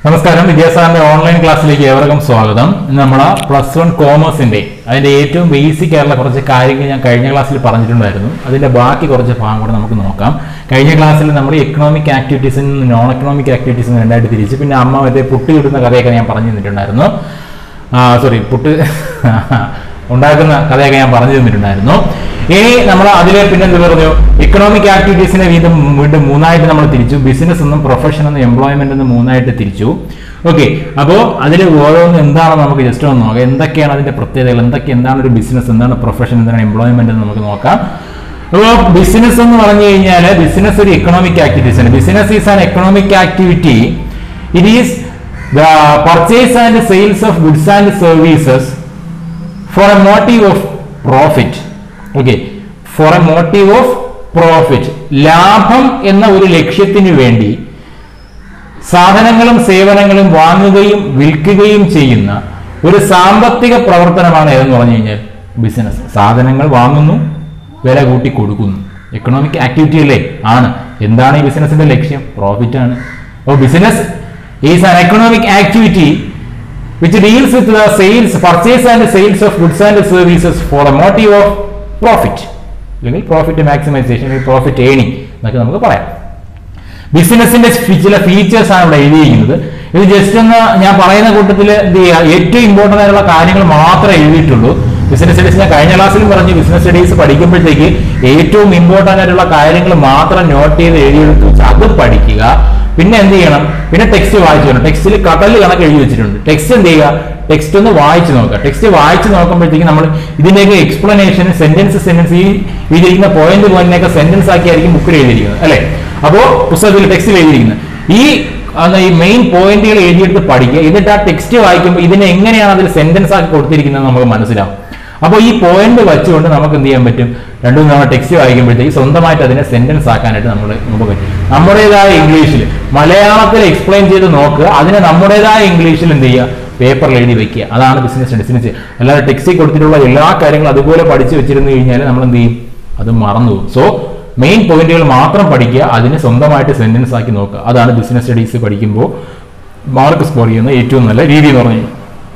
നമസ്കാരം, വിദ്യാസാറിന്റെ ഓൺലൈൻ ക്ലാസ്സിലേക്ക് ഏവർക്കും സ്വാഗതം. നമ്മൾ +1 കോമേഴ്സിന്റെ അതിന്റെ ഏറ്റവും ബേസിക് ആയിട്ടുള്ള കുറച്ച് കാര്യങ്ങൾ ഞാൻ കഴിഞ്ഞ ക്ലാസ്സിൽ പറഞ്ഞിട്ടുണ്ടായിരുന്നു. അതിന്റെ ബാക്കി കുറച്ച് ഭാഗം കൂടെ നമുക്ക് നോക്കാം. കഴിഞ്ഞ ക്ലാസ്സിൽ നമ്മൾ എക്കണോമിക് ആക്ടിവിറ്റീസിൽ നിന്ന് നോൺ എക്കണോമിക് ആക്ടിവിറ്റീസിന് രണ്ടായിട്ട് തിരിച്ച്, പിന്നെ അമ്മ മറ്റേ പുട്ട് കിട്ടുന്ന കഥയൊക്കെ ഞാൻ പറഞ്ഞു തന്നിട്ടുണ്ടായിരുന്നു. പുട്ട് ഉണ്ടാക്കുന്ന കഥയൊക്കെ ഞാൻ പറഞ്ഞു തന്നിട്ടുണ്ടായിരുന്നു. ഇനി നമ്മൾ അതിലെ പിന്നെ എന്ത് പറഞ്ഞു, എക്കണോമിക് ആക്ടിവിറ്റീസിനെ വീണ്ടും മൂന്നായിട്ട് നമ്മൾ തിരിച്ചു. ബിസിനസ് എന്നും പ്രൊഫഷൻ എന്നും എംപ്ലോയ്മെന്റ് എന്നും മൂന്നായിട്ട് തിരിച്ചു. ഓക്കെ, അപ്പോൾ അതിൽ ഓരോന്നും എന്താണെന്ന് നമുക്ക് ജസ്റ്റ് ഒന്ന് നോക്കാം. എന്തൊക്കെയാണ് അതിന്റെ പ്രത്യേകതകൾ, എന്താണ് ഒരു ബിസിനസ്, എന്താണ് പ്രൊഫഷൻ, എന്താണ് എംപ്ലോയ്മെന്റ് എന്ന് നമുക്ക് നോക്കാം. അപ്പോൾ ബിസിനസ് എന്ന് പറഞ്ഞു കഴിഞ്ഞാൽ ബിസിനസ് ഒരു എക്കണോമിക് ആക്ടിവിറ്റീസ് ആണ്. Business is an economic activity. It is the purchase and sales of goods and services for a motive of profit. Okay, for a motive of profit, ലാഭം എന്ന ഒരു ലക്ഷ്യത്തിന് വേണ്ടി സാധനങ്ങളും സേവനങ്ങളും വാങ്ങുകയും വിൽക്കുകയും ചെയ്യുന്ന ഒരു സാമ്പത്തിക പ്രവർത്തനമാണ് ഏതെന്ന് പറഞ്ഞു കഴിഞ്ഞാൽ ബിസിനസ്. സാധനങ്ങൾ വാങ്ങുന്നു, വില കൂട്ടി കൊടുക്കുന്നു, എക്കണോമിക് ആക്ടിവിറ്റി അല്ലേ ആണ്. എന്താണ് ഈ ബിസിനസിന്റെ ലക്ഷ്യം? പ്രോഫിറ്റ് ആണ്. അപ്പോൾ business is an economic activity which deals with the sales, purchase and sales of goods and services for a motive of profit, അല്ലെങ്കിൽ പ്രോഫിറ്റ് മാക്സിമൈസേഷൻ, പ്രോഫിറ്റ് ഏണിംഗ് എന്നൊക്കെ നമുക്ക് പറയാം. ബിസിനസിന്റെ ചില ഫീച്ചേഴ്സ് ആണ് ഇവിടെ എഴുതിയിരിക്കുന്നത്. ഇത് ജസ്റ്റ് ഒന്ന് ഞാൻ പറയുന്ന കൂട്ടത്തിൽ എന്ത് ചെയ്യുക, ഏറ്റവും ഇമ്പോർട്ടൻ്റ് ആയിട്ടുള്ള കാര്യങ്ങൾ മാത്രമേ എഴുതിയിട്ടുള്ളൂ. ബിസിനസ് സ്റ്റഡീസ് ഞാൻ കഴിഞ്ഞ ക്ലാസ്സിലും പറഞ്ഞു, ബിസിനസ് സ്റ്റഡീസ് പഠിക്കുമ്പോഴത്തേക്ക് ഏറ്റവും ഇമ്പോർട്ടൻ്റ് ആയിട്ടുള്ള കാര്യങ്ങൾ മാത്രം നോട്ട് ചെയ്ത് എഴുതിയെടുത്ത് വെച്ച് അത് പഠിക്കുക. പിന്നെ എന്ത് ചെയ്യണം, പിന്നെ ടെക്സ്റ്റ് വായിച്ചു വേണം. ടെക്സ്റ്റിൽ കടല് കണക്ക് എഴുതി വെച്ചിട്ടുണ്ട്. ടെക്സ്റ്റ് എന്ത് ചെയ്യുക, ടെക്സ്റ്റ് ഒന്ന് വായിച്ചു നോക്കുക. ടെക്സ്റ്റ് വായിച്ചു നോക്കുമ്പോഴത്തേക്ക് നമ്മൾ ഇതിന്റെയൊക്കെ എക്സ്പ്ലനേഷൻ സെന്റൻസ് ഈ എഴുതിയിരിക്കുന്ന പോയിന്റിനൊക്കെ സെന്റൻസ് ആക്കിയായിരിക്കും ബുക്കിൽ എഴുതിയിരിക്കുന്നത് അല്ലെ. അപ്പോൾ പുസ്തകത്തിൽ ടെക്സ്റ്റിൽ എഴുതിയിരിക്കുന്നത് ഈ മെയിൻ പോയിന്റുകൾ എഴുതിയെടുത്ത് പഠിക്കുക. എന്നിട്ട് ആ ടെക്സ്റ്റ് വായിക്കുമ്പോൾ ഇതിനെ എങ്ങനെയാണ് അതിൽ സെന്റൻസ് ആക്കി കൊടുത്തിരിക്കുന്നത് നമുക്ക് മനസ്സിലാവും. അപ്പോൾ ഈ പോയിന്റ് വെച്ചുകൊണ്ട് നമുക്ക് എന്ത് ചെയ്യാൻ പറ്റും, രണ്ടും നമ്മൾ ടെക്സ്റ്റ് വായിക്കുമ്പോഴത്തേക്ക് സ്വന്തമായിട്ട് അതിനെ സെന്റൻസ് ആക്കാനായിട്ട് നമുക്ക് പറ്റും. നമ്മുടേതായ ഇംഗ്ലീഷിൽ, മലയാളത്തിൽ എക്സ്പ്ലെയിൻ ചെയ്ത് നോക്കുക, അതിനെ നമ്മുടേതായ ഇംഗ്ലീഷിൽ എന്ത് ചെയ്യുക, പേപ്പറിൽ എഴുതി വെക്കുക. അതാണ് ബിസിനസ്. അല്ലാതെ ടെക്സ്റ്റിൽ കൊടുത്തിട്ടുള്ള എല്ലാ കാര്യങ്ങളും അതുപോലെ പഠിച്ചു വെച്ചിരുന്നു കഴിഞ്ഞാൽ നമ്മൾ എന്ത് ചെയ്യും, അത് മറന്നു പോകും. സോ മെയിൻ പോയിന്റുകൾ മാത്രം പഠിക്കുക, അതിനെ സ്വന്തമായിട്ട് സെന്റൻസ് ആക്കി നോക്കുക. അതാണ് ബിസിനസ് സ്റ്റഡീസ് പഠിക്കുമ്പോൾ മാർക്ക് സ്കോർ ചെയ്യുന്ന ഏറ്റവും നല്ല രീതി എന്ന് പറഞ്ഞു.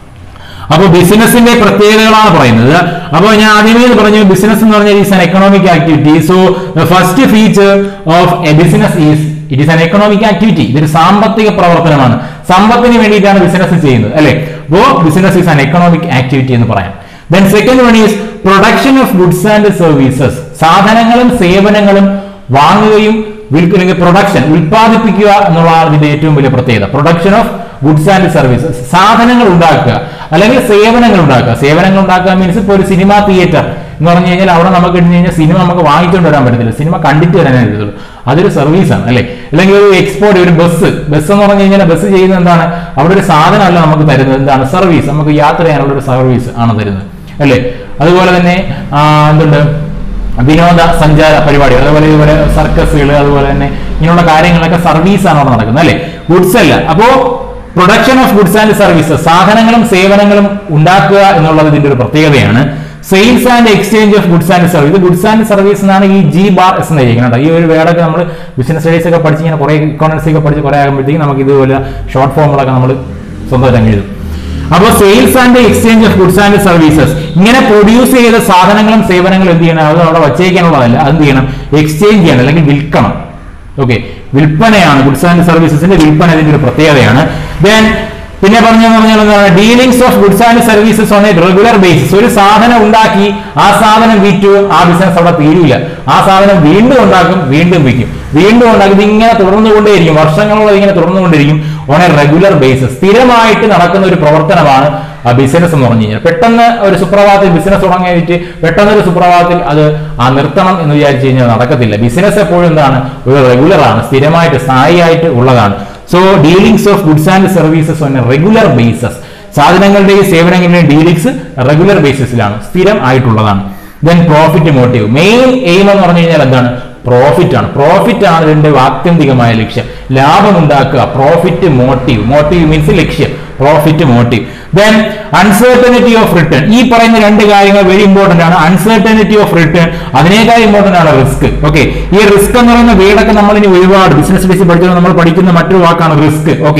അപ്പോൾ ബിസിനസിന്റെ പ്രത്യേകതകളാണ് പറയുന്നത്. അപ്പോൾ ഞാൻ ആദ്യമേ പറഞ്ഞു, ബിസിനസ് എന്ന് പറഞ്ഞാൽ is an economic activity. So the first feature of a business is it is an economic activity. ഇതൊരു സാമ്പത്തിക പ്രവർത്തനമാണ്. സമ്പത്തിന് വേണ്ടിയിട്ടാണ് ബിസിനസ് ചെയ്യുന്നത് അല്ലെ. അപ്പോൾ business is an economic activity എന്ന് പറയാം. Then second one is production of goods and services. സാധനങ്ങളും സേവനങ്ങളും വാങ്ങുകയും വിൽക്കുക, പ്രൊഡക്ഷൻ, ഉൽപ്പാദിപ്പിക്കുക എന്നുള്ളതാണ് ഇതിന്റെ ഏറ്റവും വലിയ പ്രത്യേകത. Production of goods and services, സാധനങ്ങൾ ഉണ്ടാക്കുക അല്ലെങ്കിൽ സേവനങ്ങൾ ഉണ്ടാക്കുക. സേവനങ്ങൾ ഉണ്ടാക്കുക മീൻസ് ഇപ്പോൾ ഒരു സിനിമ തിയേറ്റർ എന്ന് പറഞ്ഞു കഴിഞ്ഞാൽ അവിടെ നമുക്ക് ഇട്ട് കഴിഞ്ഞാൽ സിനിമ നമുക്ക് വാങ്ങിച്ചുകൊണ്ട് വരാൻ പറ്റത്തില്ല, സിനിമ കണ്ടിട്ട് വരാനേ പറ്റത്തുള്ളൂ. അതൊരു സർവീസാണ് അല്ലെ. അല്ലെങ്കിൽ ഒരു എക്സ്പോർട്ട്, ഒരു ബസ് എന്ന് പറഞ്ഞു കഴിഞ്ഞാൽ ബസ് ചെയ്യുന്നത് എന്താണ്, അവിടെ ഒരു സാധനമല്ല നമുക്ക് തരുന്നത്, എന്താണ്, സർവീസ്. നമുക്ക് യാത്ര ചെയ്യാനുള്ള ഒരു സർവീസ് ആണ് തരുന്നത് അല്ലെ. അതുപോലെ തന്നെ എന്തുണ്ട്, വിനോദ സഞ്ചാര പരിപാടികൾ, അതുപോലെ സർക്കസുകൾ, അതുപോലെ തന്നെ ഇങ്ങനെയുള്ള കാര്യങ്ങളൊക്കെ സർവീസാണ് അവിടെ നടക്കുന്നത് അല്ലെ, ഗുഡ്സ് അല്ല. അപ്പോ production of goods and services, സാധനങ്ങളും സേവനങ്ങളും ഉണ്ടാക്കുക എന്നുള്ളത് ഇതിന്റെ ഒരു പ്രത്യേകതയാണ്. Sales and exchange of goods and service. Goods and service എന്നാണ് ഈ G.S എന്ന് എഴുതിയിരിക്കുന്നത്. ഈ ഒരു വേർഡൊക്കെ നമ്മൾ ബിസിനസ് സ്റ്റഡീസ് ഒക്കെ പഠിച്ച് ഇങ്ങനെ കുറെ ഇക്കോണമിക്സ് ഒക്കെ പഠിച്ച് കുറെ ആകുമ്പോഴത്തേക്ക് നമുക്ക് ഇതുപോലെ ഷോർട്ട് ഫോമുകളൊക്കെ നമ്മൾ സ്വന്തമായിട്ട് എഴുതും. അപ്പോൾ sales and exchange of goods and services, ഇങ്ങനെ പ്രൊഡ്യൂസ് ചെയ്ത സാധനങ്ങളും സേവനങ്ങളും എന്ത് ചെയ്യണം, അത് അവിടെ വച്ചേക്കാനുള്ളതല്ല, അത് ചെയ്യണം, എക്സ്ചേഞ്ച് ചെയ്യണം അല്ലെങ്കിൽ വിൽക്കണം. ഓക്കെ, വിൽപ്പനയാണ് ഗുഡ്സ് ആൻഡ് സർവീസസിന്റെ വിൽപ്പന ഇതിന്റെ ഒരു പ്രത്യേകതയാണ്. ദെൻ പിന്നെ പറഞ്ഞാൽ എന്താണ്, dealings of goods and services on a regular basis. ഒരു സാധനം ഉണ്ടാക്കി ആ സാധനം വിറ്റു, ആ ബിസിനസ് അവിടെ തീരില്ല. ആ സാധനം വീണ്ടും ഉണ്ടാക്കും, വീണ്ടും വിൽക്കും, വീണ്ടും ഉണ്ടാക്കും. ഇതിങ്ങനെ തുടർന്നുകൊണ്ടേയിരിക്കും, വർഷങ്ങളോളം ഇങ്ങനെ തുടർന്നുകൊണ്ടിരിക്കും. ഓൺ എ റെഗുലർ ബേസിസ്, സ്ഥിരമായിട്ട് നടക്കുന്ന ഒരു പ്രവർത്തനമാണ് ബിസിനസ് എന്ന് പറഞ്ഞു കഴിഞ്ഞാൽ. പെട്ടെന്ന് ഒരു സുപ്രഭാതത്തിൽ ബിസിനസ് തുടങ്ങിയിട്ട് പെട്ടെന്നൊരു സുപ്രഭാതത്തിൽ അത് നിർത്തണം എന്ന് വിചാരിച്ചു കഴിഞ്ഞാൽ നടക്കത്തില്ല. ബിസിനസ് എപ്പോഴും എന്താണ്, ഒരു റെഗുലർ ആണ്, സ്ഥിരമായിട്ട് സ്ഥായിയായിട്ട് ഉള്ളതാണ്. So dealings of goods and services on a regular basis, സാധനങ്ങളുടെയും സേവനങ്ങളുടെയും ഡീലിംഗ്സ് റെഗുലർ ബേസിസിലാണ്, സ്ഥിരം ആയിട്ടുള്ളതാണ്. Then profit motive, main aim എന്ന് പറഞ്ഞു കഴിഞ്ഞാൽ എന്താണ്, പ്രോഫിറ്റ് ആണ്. പ്രോഫിറ്റ് ആണ് ഇതിന്റെ ആത്യന്തികമായ ലക്ഷ്യം, ലാഭം ഉണ്ടാക്കുക. പ്രോഫിറ്റ് മോട്ടീവ്, മോട്ടീവ് മീൻസ് ലക്ഷ്യം, profit motive. Then uncertainty of return. ഈ പറയുന്ന രണ്ട് കാര്യങ്ങൾ വെരി ഇമ്പോർട്ടന്റ് ആണ്. അൺസർട്ടനിറ്റി ഓഫ് റിട്ടേൺ, അതിനേക്കാൾ ഇമ്പോർട്ടന്റ് ആണ് റിസ്ക്. ഓക്കെ, ഈ റിസ്ക് എന്ന് പറയുന്ന വേർഡൊക്കെ നമ്മൾ ഇനി ഒരുപാട് ബിസിനസ് ബേസിൽ പഠിച്ചത് നമ്മൾ പഠിക്കുന്ന മറ്റൊരു വാക്കാണ് risk. Okay,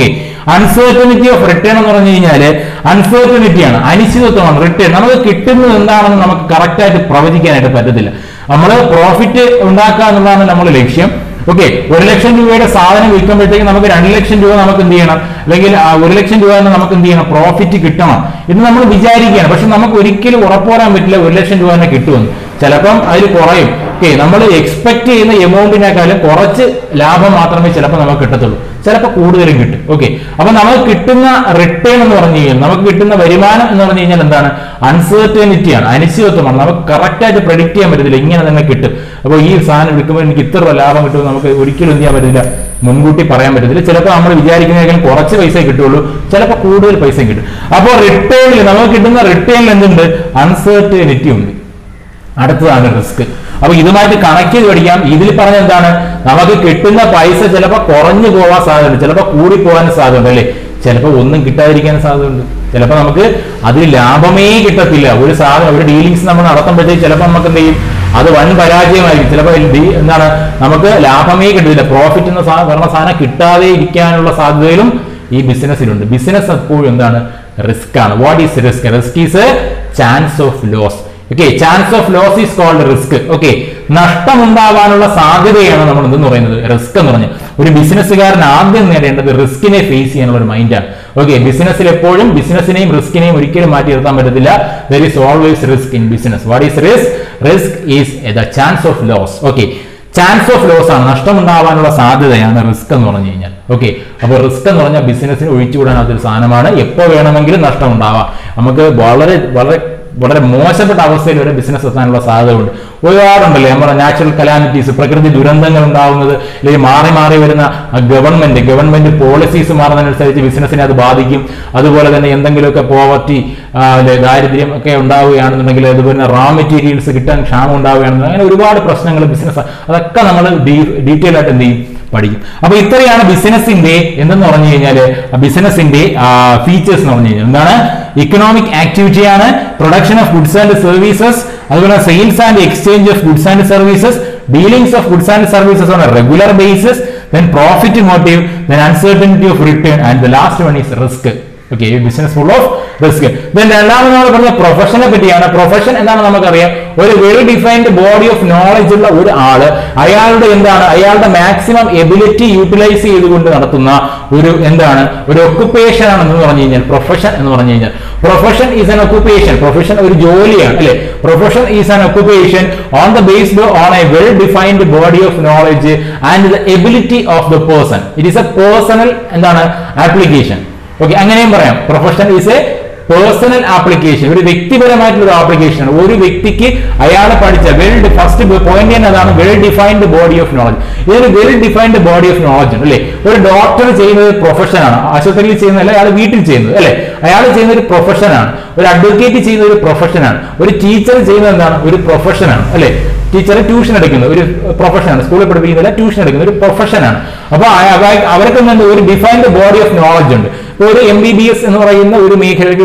uncertainty of return എന്ന് പറഞ്ഞു കഴിഞ്ഞാൽ അൺസർട്ടനിറ്റിയാണ്, അനിശ്ചിതത്വമാണ് റിട്ടേൺ. നമുക്ക് കിട്ടുന്നത് എന്താണെന്ന് നമുക്ക് കറക്റ്റ് ആയിട്ട് പ്രവചിക്കാനായിട്ട് പറ്റത്തില്ല. നമ്മൾ പ്രോഫിറ്റ് ഉണ്ടാക്കുക എന്നുള്ളതാണ് നമ്മുടെ ലക്ഷ്യം. ഓക്കെ, 1 ലക്ഷം രൂപയുടെ സാധനം വിൽക്കുമ്പോഴത്തേക്ക് നമുക്ക് 2 ലക്ഷം രൂപ നമുക്ക് എന്ത് ചെയ്യണം, അല്ലെങ്കിൽ 1 ലക്ഷം രൂപ തന്നെ നമുക്ക് എന്ത് ചെയ്യണം, പ്രോഫിറ്റ് കിട്ടണം എന്ന് നമ്മൾ വിചാരിക്കുകയാണ്. പക്ഷെ നമുക്ക് ഒരിക്കലും ഉറപ്പുവരാൻ പറ്റില്ല 1 ലക്ഷം രൂപ തന്നെ കിട്ടുമെന്ന്. ചിലപ്പം അതിൽ കുറയും. ഓക്കെ, നമ്മൾ എക്സ്പെക്ട് ചെയ്യുന്ന എമൗണ്ടിനേക്കാളും കുറച്ച് ലാഭം മാത്രമേ ചിലപ്പോൾ നമുക്ക് കിട്ടത്തുള്ളൂ, ചിലപ്പോൾ കൂടുതലും കിട്ടും. ഓക്കെ, അപ്പൊ നമുക്ക് കിട്ടുന്ന റിട്ടേൺ എന്ന് പറഞ്ഞു കഴിഞ്ഞാൽ, നമുക്ക് കിട്ടുന്ന വരുമാനം എന്ന് പറഞ്ഞു കഴിഞ്ഞാൽ എന്താണ്, അൺസർട്ടനിറ്റിയാണ്, അനിശ്ചിതത്വമാണ്. നമുക്ക് കറക്റ്റ് ആയിട്ട് പ്രെഡിക്ട് ചെയ്യാൻ പറ്റത്തില്ല ഇങ്ങനെ തന്നെ കിട്ടും. അപ്പോൾ ഈ സാധനം വിൽക്കുമ്പോൾ എനിക്ക് ഇത്ര ലാഭം കിട്ടും നമുക്ക് ഒരിക്കലും എന്ത് ചെയ്യാൻ പറ്റില്ല, മുൻകൂട്ടി പറയാൻ പറ്റത്തില്ല. ചിലപ്പോൾ നമ്മൾ വിചാരിക്കുന്നതിനേക്കാൾ കുറച്ച് പൈസ കിട്ടുള്ളൂ, ചിലപ്പോൾ കൂടുതൽ പൈസ കിട്ടും. അപ്പോൾ റിട്ടേണിൽ നമുക്ക് കിട്ടുന്ന റിട്ടേണിൽ എന്തുണ്ട്, അൺസർട്ടനിറ്റി ഉണ്ട്. അടുത്തതാണ് റിസ്ക്. അപ്പൊ ഇതുമായിട്ട് കണക്ട് ചെയ്ത് പഠിക്കാം. ഇതിൽ പറഞ്ഞ എന്താണ്, നമുക്ക് കിട്ടുന്ന പൈസ ചിലപ്പോൾ കുറഞ്ഞു പോകാൻ സാധ്യതയുണ്ട്, ചിലപ്പോൾ കൂടി പോകാൻ സാധ്യതയുണ്ട്, അല്ലെ, ചിലപ്പോൾ ഒന്നും കിട്ടാതിരിക്കാൻ സാധ്യതയുണ്ട്, ചിലപ്പോൾ നമുക്ക് അതിൽ ലാഭമേ കിട്ടത്തില്ല. ഒരു സാധനം ഒരു ഡീലിങ്സ് നമ്മൾ നടത്തുമ്പോഴത്തേക്ക് ചിലപ്പോൾ നമുക്ക് എന്ത് ചെയ്യും, അത് വൻ പരാജയമായിരിക്കും. ചിലപ്പോൾ എന്താണ്, നമുക്ക് ലാഭമേ കിട്ടില്ല, പ്രോഫിറ്റ് എന്ന പറഞ്ഞ സാധനം കിട്ടാതെ ഇരിക്കാനുള്ള സാധ്യതയിലും ഈ ബിസിനസ്സിലുണ്ട്. ബിസിനസ് എപ്പോഴും എന്താണ്, റിസ്ക് ആണ്. What is risk? Risk is a chance of loss. Okay, chance of loss is called risk. Okay, നഷ്ടമുണ്ടാവാനുള്ള സാധ്യതയാണ് നമ്മൾ എന്തെന്ന് പറയുന്നത്, റിസ്ക് എന്ന് പറഞ്ഞാൽ. ഒരു ബിസിനസ്സുകാരൻ ആദ്യം നേടേണ്ടത് റിസ്കിനെ ഫേസ് ചെയ്യാനുള്ള ഒരു മൈൻഡാണ്. ഓക്കെ, ബിസിനസ്സിൽ എപ്പോഴും ബിസിനസിനെയും റിസ്കിനെയും ഒരിക്കലും മാറ്റി നിർത്താൻ പറ്റത്തില്ല. There is always risk in business. What is risk? Risk is the chance of loss. Okay, chance of loss ആണ്, നഷ്ടമുണ്ടാവാനുള്ള സാധ്യതയാണ് റിസ്ക് എന്ന് പറഞ്ഞു കഴിഞ്ഞാൽ. ഓക്കെ, അപ്പോൾ റിസ്ക് എന്ന് പറഞ്ഞാൽ ബിസിനസ്സിന് ഒഴിച്ചുകൂടാനാത്തൊരു സാധനമാണ്. എപ്പോൾ വേണമെങ്കിലും നഷ്ടം ഉണ്ടാവാം. നമുക്ക് വളരെ വളരെ വളരെ മോശപ്പെട്ട അവസ്ഥയിൽ വരെ ബിസിനസ് എത്താനുള്ള സാധ്യത ഉണ്ട്. ഒരുപാടുണ്ടല്ലേ നമ്മുടെ നാച്ചുറൽ കലാമിറ്റീസ്, പ്രകൃതി ദുരന്തങ്ങൾ ഉണ്ടാവുന്നത്, അല്ലെങ്കിൽ മാറി മാറി വരുന്ന ഗവൺമെന്റ് പോളിസീസ് മാറുന്നതിനനുസരിച്ച് ബിസിനസ്സിനെ അത് ബാധിക്കും. അതുപോലെ തന്നെ എന്തെങ്കിലുമൊക്കെ പോവർട്ടി, ദാരിദ്ര്യം ഒക്കെ ഉണ്ടാവുകയാണെന്നുണ്ടെങ്കിൽ, അതുപോലെ റാ മെറ്റീരിയൽസ് കിട്ടാൻ ക്ഷാമം ഉണ്ടാവുകയാണെന്നുണ്ടെങ്കിൽ, അങ്ങനെ ഒരുപാട് പ്രശ്നങ്ങൾ ബിസിനസ്, അതൊക്കെ നമ്മൾ ഡീറ്റെയിൽ ആയിട്ട് എന്ത് ചെയ്യും, പഠിക്കും. അപ്പൊ ഇത്രയാണ് ബിസിനസിന്റെ എന്തെന്ന് പറഞ്ഞു കഴിഞ്ഞാല്, ബിസിനസിന്റെ ഫീച്ചേഴ്സ് എന്ന് പറഞ്ഞു കഴിഞ്ഞാൽ എന്താണ്, ഇക്കണോമിക് ആക്ടിവിറ്റി ആണ്, production of goods and services, അതുപോലെ sales and exchange of goods and services, dealings of goods and services on a regular basis, then profit motive, then uncertainty of return, and the last one is risk. Okay, business full of risk. Then രണ്ടാമത് നമ്മൾ പറഞ്ഞ പ്രൊഫഷനെ പറ്റിയാണ്. Profession എന്താണ് നമുക്കറിയാം, ഒരു well defined body of knowledge ഉള്ള ഒരു ആള്, അയാളുടെ എന്താണ്, അയാളുടെ മാക്സിമം എബിലിറ്റി യൂട്ടിലൈസ് ചെയ്തുകൊണ്ട് നടത്തുന്ന ഒരു എന്താണ്, ഒരു ഒക്കുപ്പേഷൻ ആണെന്ന് പറഞ്ഞു കഴിഞ്ഞാൽ പ്രൊഫഷൻ എന്ന് പറഞ്ഞു കഴിഞ്ഞാൽ. Profession is an occupation. Profession ഒരു ജോലിയാണ്, അല്ലെ. Profession is an occupation on the based on a well defined body of knowledge and the ability of the person. It is a personal എന്താണ് ആപ്ലിക്കേഷൻ. ഓക്കെ, അങ്ങനെയും പറയാം. Profession is a personal application, ഒരു വ്യക്തിപരമായിട്ടുള്ള ഒരു application ആണ്. ഒരു വ്യക്തിക്ക് അയാളെ പഠിച്ച ഫസ്റ്റ് പോയിന്റ് തന്നെ അതാണ്, well defined body of knowledge. ഇതൊരു well defined body of knowledge ഉണ്ട്, അല്ലെ. ഒരു ഡോക്ടർ ചെയ്യുന്നത് പ്രൊഫഷനാണ്, ആശുപത്രിയിൽ ചെയ്യുന്നതല്ല, അയാൾ വീട്ടിൽ ചെയ്യുന്നത്, അല്ലെ. അയാൾ ചെയ്യുന്ന ഒരു പ്രൊഫഷനാണ്. ഒരു അഡ്വക്കേറ്റ് ചെയ്യുന്ന ഒരു പ്രൊഫഷനാണ്. ഒരു ടീച്ചർ ചെയ്യുന്നത് എന്താണ്, ഒരു പ്രൊഫഷനാണ്, അല്ലെ. ടീച്ചർ ട്യൂഷൻ എടുക്കുന്ന ഒരു പ്രൊഫഷനാണ്, സ്കൂളിൽ പഠിപ്പിക്കുന്നില്ല, ട്യൂഷൻ എടുക്കുന്ന ഒരു പ്രൊഫഷനാണ്. അപ്പൊ അവർക്ക് ഒരു ഡിഫൈൻഡ് ബോഡി ഓഫ് നോളജ് ഉണ്ട്. ഒരു MBBS എന്ന് പറയുന്ന ഒരു മേഖലയ്ക്ക്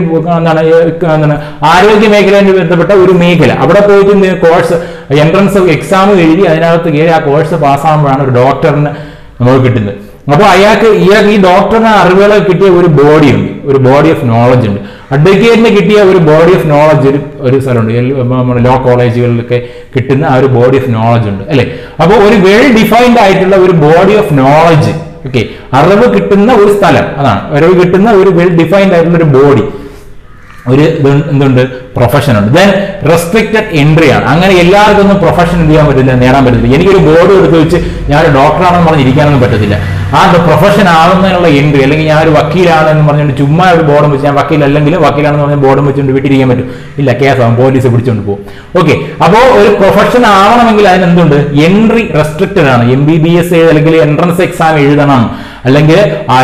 എന്താണ് ആരോഗ്യ മേഖലയുമായി ബന്ധപ്പെട്ട ഒരു മേഖല, അവിടെ പോയിട്ട് കോഴ്സ് എൻട്രൻസ് എക്സാം എഴുതി അതിനകത്ത് കയറി ആ കോഴ്സ് പാസ്സാകുമ്പോഴാണ് ഒരു ഡോക്ടറിന് നമുക്ക് കിട്ടുന്നത്. അപ്പോൾ അയാൾക്ക് ഈ ഡോക്ടറിന് അറിവുകൾ കിട്ടിയ ഒരു ബോഡി ഉണ്ട്, ഒരു ബോഡി ഓഫ് നോളജ് ഉണ്ട്. അഡ്വക്കേറ്റിന് കിട്ടിയ ഒരു ബോഡി ഓഫ് നോളജ് ഒരു സ്ഥലമുണ്ട്, നമ്മുടെ ലോ കോളേജുകളിലൊക്കെ കിട്ടുന്ന ആ ഒരു ബോഡി ഓഫ് നോളജ് ഉണ്ട്, അല്ലെ. അപ്പോൾ ഒരു വെൽ ഡിഫൈൻഡ് ആയിട്ടുള്ള ഒരു ബോഡി ഓഫ് നോളജ്, ഓക്കെ, അറിവ് കിട്ടുന്ന ഒരു സ്ഥലം, അതാണ് അറിവ് കിട്ടുന്ന ഒരു വെൽ ഡിഫൈൻഡ് ആയിട്ടുള്ള ഒരു ബോഡി, ഒരു എന്തുണ്ട്, പ്രൊഫഷൻ ഉണ്ട്. ദെൻ റെസ്ട്രിക്റ്റഡ് എൻട്രി ആണ്. അങ്ങനെ എല്ലാവർക്കും ഒന്നും പ്രൊഫഷൻ എന്ത് ചെയ്യാൻ പറ്റില്ല, നേടാൻ പറ്റത്തില്ല. എനിക്കൊരു ബോർഡ് എടുത്ത് വെച്ച് ഞാനൊരു ഡോക്ടറാണെന്ന് പറഞ്ഞിരിക്കാനൊന്നും പറ്റത്തില്ല. ആ പ്രൊഫഷൻ ആവുന്നതിനുള്ള എൻട്രി, അല്ലെങ്കിൽ ഞാനൊരു വക്കീലാണെന്ന് പറഞ്ഞുകൊണ്ട് ചുമ്മാ ഒരു ബോർഡും വെച്ച്, ഞാൻ വക്കീലല്ലെങ്കിൽ വക്കീലാണെന്ന് പറഞ്ഞാൽ ബോർഡും വെച്ചുകൊണ്ട് വീട്ടിലിരിക്കാൻ പറ്റും? ഇല്ല, കേസാവും, പോലീസ് പിടിച്ചുകൊണ്ട് പോകും. ഓക്കെ, അപ്പോൾ ഒരു പ്രൊഫഷൻ ആവണമെങ്കിൽ അതിനെന്തുണ്ട്, എൻട്രി റെസ്ട്രിക്റ്റഡ് ആണ്. MBBS അല്ലെങ്കിൽ എൻട്രൻസ് എക്സാം എഴുതണം, അല്ലെങ്കിൽ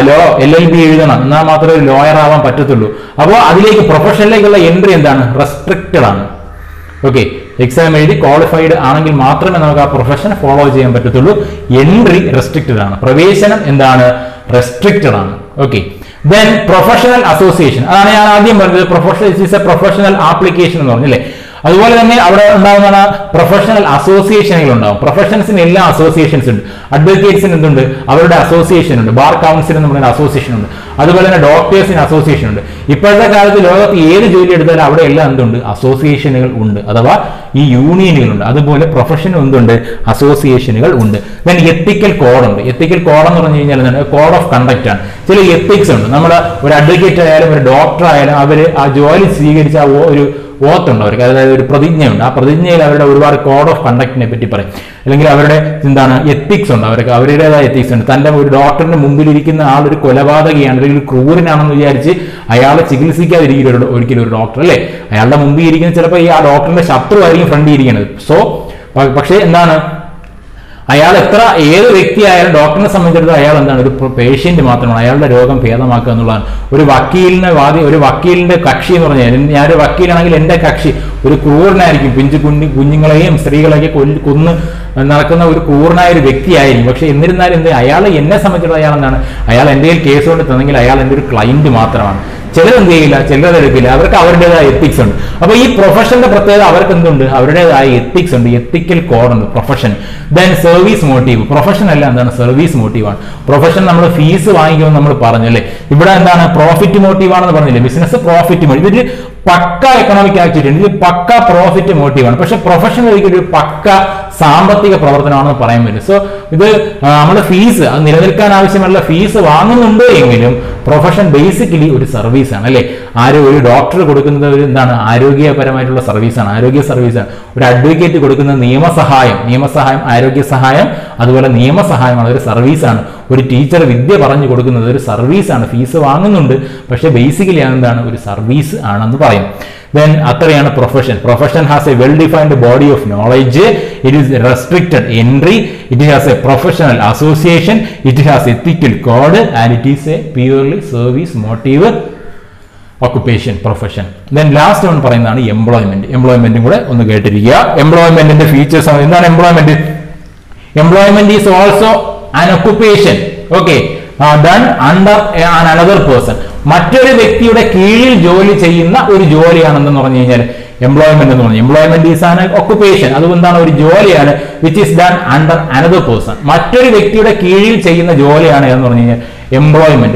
LLB എഴുതണം, എന്നാൽ മാത്രമേ ഒരു ലോയർ ആവാൻ പറ്റത്തുള്ളൂ. അപ്പോൾ അതിലേക്ക് പ്രൊഫഷനിലേക്കുള്ള എൻട്രി എന്താണ്, റെസ്ട്രിക്റ്റഡ് ആണ്. ഓക്കെ, എക്സാം എഴുതി ക്വാളിഫൈഡ് ആണെങ്കിൽ മാത്രമേ നമുക്ക് ആ പ്രൊഫഷൻ ഫോളോ ചെയ്യാൻ പറ്റത്തുള്ളൂ. എൻട്രി റെസ്ട്രിക്റ്റഡ് ആണ്, പ്രവേശനം എന്താണ്, റെസ്ട്രിക്റ്റഡ് ആണ്. ഓക്കെ, ദെൻ പ്രൊഫഷണൽ അസോസിയേഷൻ, അതാണ് ഞാൻ ആദ്യം പറഞ്ഞത്. Professional is a professional application എന്ന് പറഞ്ഞല്ലേ. അതുപോലെ തന്നെ അവിടെ ഉണ്ടാകുന്ന പ്രൊഫഷണൽ അസോസിയേഷനുകൾ ഉണ്ടാവും. പ്രൊഫഷൻസിന് എല്ലാ അസോസിയേഷൻസ് ഉണ്ട്. അഡ്വക്കേറ്റ്സിന് എന്തുണ്ട്? അവരുടെ അസോസിയേഷൻ ഉണ്ട്. ബാർ കൗൺസിൽ എന്ന് പറയുന്ന അസോസിയേഷൻ ഉണ്ട്. അതുപോലെ തന്നെ ഡോക്ടേഴ്സിന് അസോസിയേഷൻ ഉണ്ട്. ഇപ്പോഴത്തെ കാലത്ത് ലോകത്ത് ഏത് ജോലി എടുത്താലും അവിടെ എല്ലാം എന്തുണ്ട്? അസോസിയേഷനുകൾ ഉണ്ട്, അഥവാ ഈ യൂണിയനുകളുണ്ട്. അതുപോലെ പ്രൊഫഷനും എന്തുണ്ട്? അസോസിയേഷനുകൾ ഉണ്ട്. ദെൻ എത്തിക്കൽ കോഡ് ഉണ്ട്. എത്തിക്കൽ കോഡ് എന്ന് പറഞ്ഞു കഴിഞ്ഞാൽ എന്താണ്? കോഡ് ഓഫ് കണ്ടക്ട് ആണ്. ചില എത്തിക്സ് ഉണ്ട്. നമ്മൾ ഒരു അഡ്വക്കേറ്റ് ആയാലും ഒരു ഡോക്ടർ ആയാലും അവർ ആ ജോലി സ്വീകരിച്ച ഒരു ഓത്തുണ്ട് അവർക്ക്, അതായത് ഒരു പ്രതിജ്ഞയുണ്ട്. ആ പ്രതിജ്ഞയിൽ അവരുടെ ഒരുപാട് കോഡ് ഓഫ് കണ്ടക്റ്റിനെ പറ്റി പറയും. അല്ലെങ്കിൽ അവരുടെ എന്താണ് എത്തിക്സ് ഉണ്ട്, അവർക്ക് അവരുടേതായ എത്തിക്സ് ഉണ്ട്. തന്റെ ഒരു ഡോക്ടറിന്റെ മുമ്പിലിരിക്കുന്ന ആൾ ഒരു കൊലപാതകയാണ് അല്ലെങ്കിൽ ഒരു ക്രൂരനാണെന്ന് വിചാരിച്ച് അയാളെ ചികിത്സിക്കാതിരിക്കരുത് ഒരിക്കലും ഒരു ഡോക്ടർ, അല്ലേ? അയാളുടെ മുമ്പിൽ ഇരിക്കുന്ന ചിലപ്പോൾ ഈ ആ ഡോക്ടറിന്റെ ശത്രു ആയിരിക്കും ഫ്രണ്ടിൽ ഇരിക്കുന്നത്. പക്ഷേ എന്താണ്, അയാൾ ഏത് വ്യക്തിയായാലും ഡോക്ടറിനെ സംബന്ധിച്ചിടത്തോളം അയാൾ എന്താണ്? ഒരു പേഷ്യന്റ് മാത്രമാണ്. അയാളുടെ രോഗം ഭേദമാക്കുക എന്നുള്ളതാണ്. ഒരു വക്കീലിന്റെ കക്ഷി എന്ന് പറഞ്ഞാൽ, ഞാനൊരു വക്കീലാണെങ്കിൽ എന്റെ കക്ഷി ഒരു ക്രൂരനായിരിക്കും. കുഞ്ഞുങ്ങളെയും സ്ത്രീകളെയൊക്കെ കൊന്ന് നടക്കുന്ന ഒരു ക്രൂരനായ ഒരു വ്യക്തിയായിരിക്കും. പക്ഷെ എന്നിരുന്നാലും അയാൾ എന്നെ സംബന്ധിച്ചിടത്തോളം അയാൾ എന്താണ്? അയാൾ എൻ്റെ കേസ് കൊണ്ട് തന്നെങ്കിൽ അയാൾ എൻ്റെ ഒരു ക്ലയന്റ് മാത്രമാണ്. ചിലരെന്ത് ചെയ്യില്ല, ചിലരെടുക്കില്ല. അവർക്ക് അവരുടേതായ എത്തിക്സ് ഉണ്ട്. അപ്പൊ ഈ പ്രൊഫഷന്റെ പ്രത്യേകത അവർക്ക് എന്തുണ്ട്? അവരുടേതായ എത്തിക്സ് ഉണ്ട്, എത്തിക്കൽ കോഡ് ഉണ്ട് profession. Then service motive. Profession അല്ല എന്താണ്? സർവീസ് മോട്ടീവാണ്. പ്രൊഫഷൻ നമ്മൾ ഫീസ് വാങ്ങിക്കുമെന്ന് നമ്മൾ പറഞ്ഞല്ലേ. ഇവിടെ എന്താണ്? പ്രോഫിറ്റ് മോട്ടീവാണെന്ന് പറഞ്ഞില്ലേ. Business profit motive. ഇതൊരു പക്ക എക്കണോമിക് ആക്ടിവിറ്റി, ഇത് പക്ക പ്രോഫിറ്റ് മോട്ടീവാണ്. പക്ഷെ പ്രൊഫഷൻ ഒരിക്കലും ഒരു പക്ക സാമ്പത്തിക പ്രവർത്തനമാണെന്ന് പറയാൻ പറ്റും. സോ ഇത് നമ്മുടെ ഫീസ്, അത് നിലനിൽക്കാൻ ആവശ്യമുള്ള ഫീസ് വാങ്ങുന്നുണ്ട് എങ്കിലും പ്രൊഫഷൻ ബേസിക്കലി ഒരു സർവീസ് ആണ്, അല്ലേ? ഒരു ഡോക്ടർ കൊടുക്കുന്നത് ഒരു എന്താണ്? ആരോഗ്യപരമായിട്ടുള്ള സർവീസാണ്, ആരോഗ്യ സർവീസാണ്. ഒരു അഡ്വക്കേറ്റ് കൊടുക്കുന്നത് നിയമസഹായം, ആരോഗ്യ സഹായം, അതുപോലെ നിയമസഹായമാണ്, ഒരു സർവീസാണ്. ഒരു ടീച്ചർ വിദ്യ പറഞ്ഞു കൊടുക്കുന്നത് ഒരു സർവീസാണ്. ഫീസ് വാങ്ങുന്നുണ്ട്, പക്ഷെ ബേസിക്കലി എന്താണ്? ഒരു സർവീസ് ആണെന്ന് പറയും. Then അത്രയാണ് profession. Profession has a well defined body of knowledge. It is restricted entry. It has a professional association. It has ethical code and it is a purely service motive occupation, profession. Then last one പറയുന്നതാണ് employment. എംപ്ലോയ്മെന്റും കൂടെ ഒന്ന് കേട്ടിരിക്കുക. എംപ്ലോയ്മെന്റിന്റെ features എന്താണ്? Employment is also an occupation, okay, done under another person. മറ്റൊരു വ്യക്തിയുടെ കീഴിൽ ജോലി ചെയ്യുന്ന ഒരു ജോലിയാണെന്ന് പറഞ്ഞു കഴിഞ്ഞാൽ എംപ്ലോയ്മെന്റ് എന്ന് പറഞ്ഞു. Employment is an occupation. അതുകൊണ്ടാണ് ഒരു ജോലിയാണ് which is done under another person. മറ്റൊരു വ്യക്തിയുടെ കീഴിൽ ചെയ്യുന്ന ജോലിയാണ് എന്ന് പറഞ്ഞു കഴിഞ്ഞാൽ എംപ്ലോയ്മെന്റ്.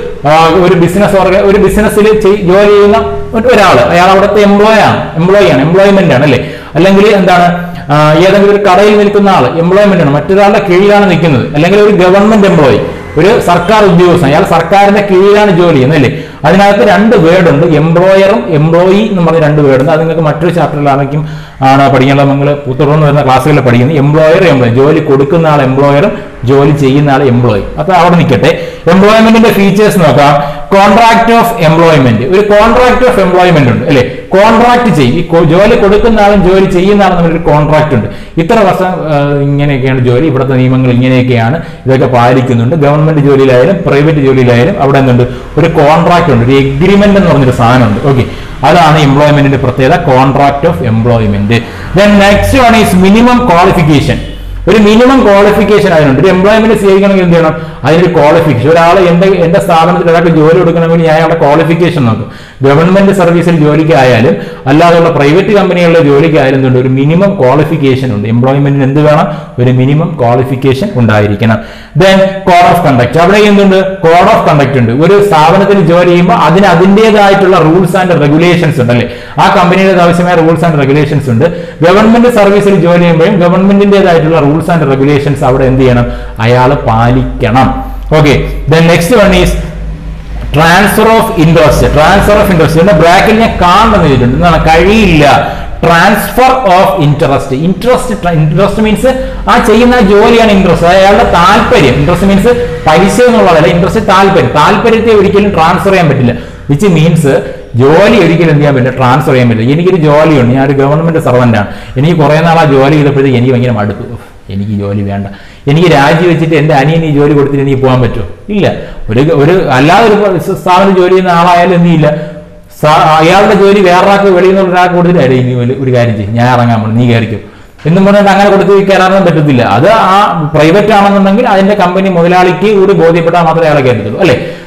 ഒരു ബിസിനസ്സിൽ ജോലി ചെയ്യുന്ന ഒരാൾ, അയാൾ അവിടുത്തെ എംപ്ലോയിമെന്റ് ആണ്, അല്ലേ? അല്ലെങ്കിൽ എന്താണ്? ഏതെങ്കിലും ഒരു കടയിൽ നിൽക്കുന്ന ആൾ എംപ്ലോയ്മെന്റ് ആണ്, മറ്റൊരാളുടെ കീഴിലാണ് നിൽക്കുന്നത്. അല്ലെങ്കിൽ ഒരു ഗവൺമെന്റ് എംപ്ലോയി, ഒരു സർക്കാർ ഉദ്യോഗസ്ഥൻ, അയാൾ സർക്കാരിന്റെ കീഴിലാണ് ജോലി ചെയ്യുന്നത്, അല്ലേ? അതിനകത്ത് രണ്ട് വേർഡ് ഉണ്ട്, എംപ്ലോയറും എംപ്ലോയി എന്ന് പറഞ്ഞ രണ്ട് വേർഡ് ഉണ്ട്. അത് നിങ്ങൾക്ക് മറ്റൊരു ചാപ്റ്ററിലാണെങ്കിലും പഠിക്കാനുള്ള നിങ്ങൾ തുടർന്ന് വരുന്ന ക്ലാസ്സുകളിൽ പഠിക്കുന്നത്. എംപ്ലോയി, ജോലി കൊടുക്കുന്ന ആൾ എംപ്ലോയറും ജോലി ചെയ്യുന്ന ആൾ എംപ്ലോയി. അപ്പൊ അവിടെ നിൽക്കട്ടെ. എംപ്ലോയ്മെന്റിന്റെ ഫീച്ചേഴ്സ് നോക്കാം. Contract of employment. ഒരു കോൺട്രാക്ട് ഓഫ് എംപ്ലോയ്മെന്റ് ഉണ്ട്, അല്ലെ? കോൺട്രാക്ട് ചെയ്യും, ജോലി കൊടുക്കുന്ന ആളും ജോലി ചെയ്യുന്ന ആളും തമ്മിൽ ഒരു കോൺട്രാക്ട് ഉണ്ട്. ഇത്ര വർഷം ഇങ്ങനെയൊക്കെയാണ് ജോലി, ഇവിടുത്തെ നിയമങ്ങൾ ഇങ്ങനെയൊക്കെയാണ്, ഇതൊക്കെ പാലിക്കുന്നുണ്ട്. ഗവൺമെന്റ് ജോലിയിലായാലും പ്രൈവറ്റ് ജോലിയിലായാലും അവിടെ എന്തുണ്ട്? ഒരു കോൺട്രാക്ട് ഉണ്ട്, ഒരു എഗ്രിമെന്റ് എന്ന് പറഞ്ഞൊരു സാധനമുണ്ട്, ഓക്കെ. അതാണ് എംപ്ലോയ്മെന്റിന്റെ പ്രത്യേകത, contract of employment. Then next one is minimum qualification. ഒരു മിനിമം ക്വാളിഫിക്കേഷൻ അതിനുണ്ട്. ഒരു എംപ്ലോയ്മെന്റ് സ്വീകരിക്കണമെങ്കിൽ എന്ത് ചെയ്യണം? അതിനൊരു ക്വാളിഫിക്കേഷൻ. ഒരാൾ എന്റെ സ്ഥാപനത്തിൽ ഒരാൾക്ക് ജോലി കൊടുക്കണമെങ്കിൽ ഞാൻ അയാളുടെ ക്വാളിഫിക്കേഷൻ നോക്കും. ഗവൺമെന്റ് സർവീസിൽ ജോലിക്കായാലും അല്ലാതെയുള്ള പ്രൈവറ്റ് കമ്പനികളിലെ ജോലിക്കായാലും എന്തുണ്ട്? ഒരു മിനിമം ക്വാളിഫിക്കേഷൻ ഉണ്ട്. എംപ്ലോയ്മെന്റിന് എന്ത് വേണം? ഒരു മിനിമം ക്വാളിഫിക്കേഷൻ ഉണ്ടായിരിക്കണം. Then code of conduct. അവിടെ എന്തുണ്ട്? കോഡ് ഓഫ് കണ്ടക്ട് ഉണ്ട്. ഒരു സ്ഥാപനത്തിൽ ജോലി ചെയ്യുമ്പോൾ അതിന് അതിൻ്റെതായിട്ടുള്ള റൂൾസ് ആൻഡ് റെഗുലേഷൻസ് ഉണ്ട്, അല്ലേ? ആ കമ്പനിയുടെ ആവശ്യമായ റൂൾസ് ആൻഡ് റെഗുലേഷൻസ് ഉണ്ട്. ഗവൺമെന്റ് സർവീസിൽ ജോലി ചെയ്യുമ്പോഴും ഗവൺമെന്റിന്റേതായിട്ടുള്ള റൂൾസ് ആൻഡ് റെഗുലേഷൻസ് അവിടെ എന്ത് ചെയ്യണം? അയാൾ പാലിക്കണം, okay. Then next one is transfer of interest. Transfer of interest ഇതിന്റെ ബ്രാക്കറ്റിൽ ഞാൻ കാണുന്നത് ചെയ്തിട്ടുണ്ട്. എന്താണ്? കഴിയില്ല. Transfer of interest. Interest means ആ ചെയ്യുന്ന ജോലിയാണ് ഇൻട്രസ്റ്റ്, അയാളുടെ താല്പര്യം. ഇൻട്രസ്റ്റ് മീൻസ് പൈസ എന്നുള്ളതല്ല, ഇൻട്രസ്റ്റ് താല്പര്യത്തെ ഒരിക്കലും ട്രാൻസ്ഫർ ചെയ്യാൻ പറ്റില്ല. വിച്ച് മീൻസ് ജോലി ഒരിക്കലും എന്ത് ചെയ്യാൻ പറ്റില്ല? ട്രാൻസ്ഫർ ചെയ്യാൻ പറ്റില്ല. എനിക്കൊരു ജോലിയുണ്ട്, ഞാൻ ഒരു ഗവൺമെന്റ് സർവന്റാണ്. എനിക്ക് കുറെ നാൾ ആ ജോലി ചെയ്തപ്പോഴത്തേക്ക് എനിക്ക് ഭയങ്കര മടുത്തു. എനിക്ക് ജോലി വേണ്ട, എനിക്ക് രാജിവെച്ചിട്ട് എൻ്റെ അനിയന് ഈ ജോലി കൊടുത്തിട്ട് എനിക്ക് പോകാൻ പറ്റുമോ? ഇല്ല. അല്ലാതെ ഒരു സ്ഥാപനം ജോലി ചെയ്യുന്ന ആളായാലും എന്ത് ചെയ്യില്ല, അയാളുടെ ജോലി വേറൊരാൾക്ക് വെളിയിൽ നിന്ന് ഒരാൾക്ക് കൊടുത്തിട്ടായിരുന്നു ഇനി ഒരു കാര്യം ചെയ്യും, ഞാൻ ഇറങ്ങാൻ പോകണം, നീ കയറിക്കും എന്നും പറഞ്ഞിട്ട് അങ്ങനെ കൊടുത്ത് കയറാനൊന്നും പറ്റത്തില്ല. അത് ആ പ്രൈവറ്റ് ആണെന്നുണ്ടെങ്കിൽ അതിന്റെ കമ്പനി മുതലാളിക്ക് കൂടി ബോധ്യപ്പെട്ടാൽ മാത്രമേ അയാളെ കയറ്റത്തുള്ളൂ, അല്ലേ?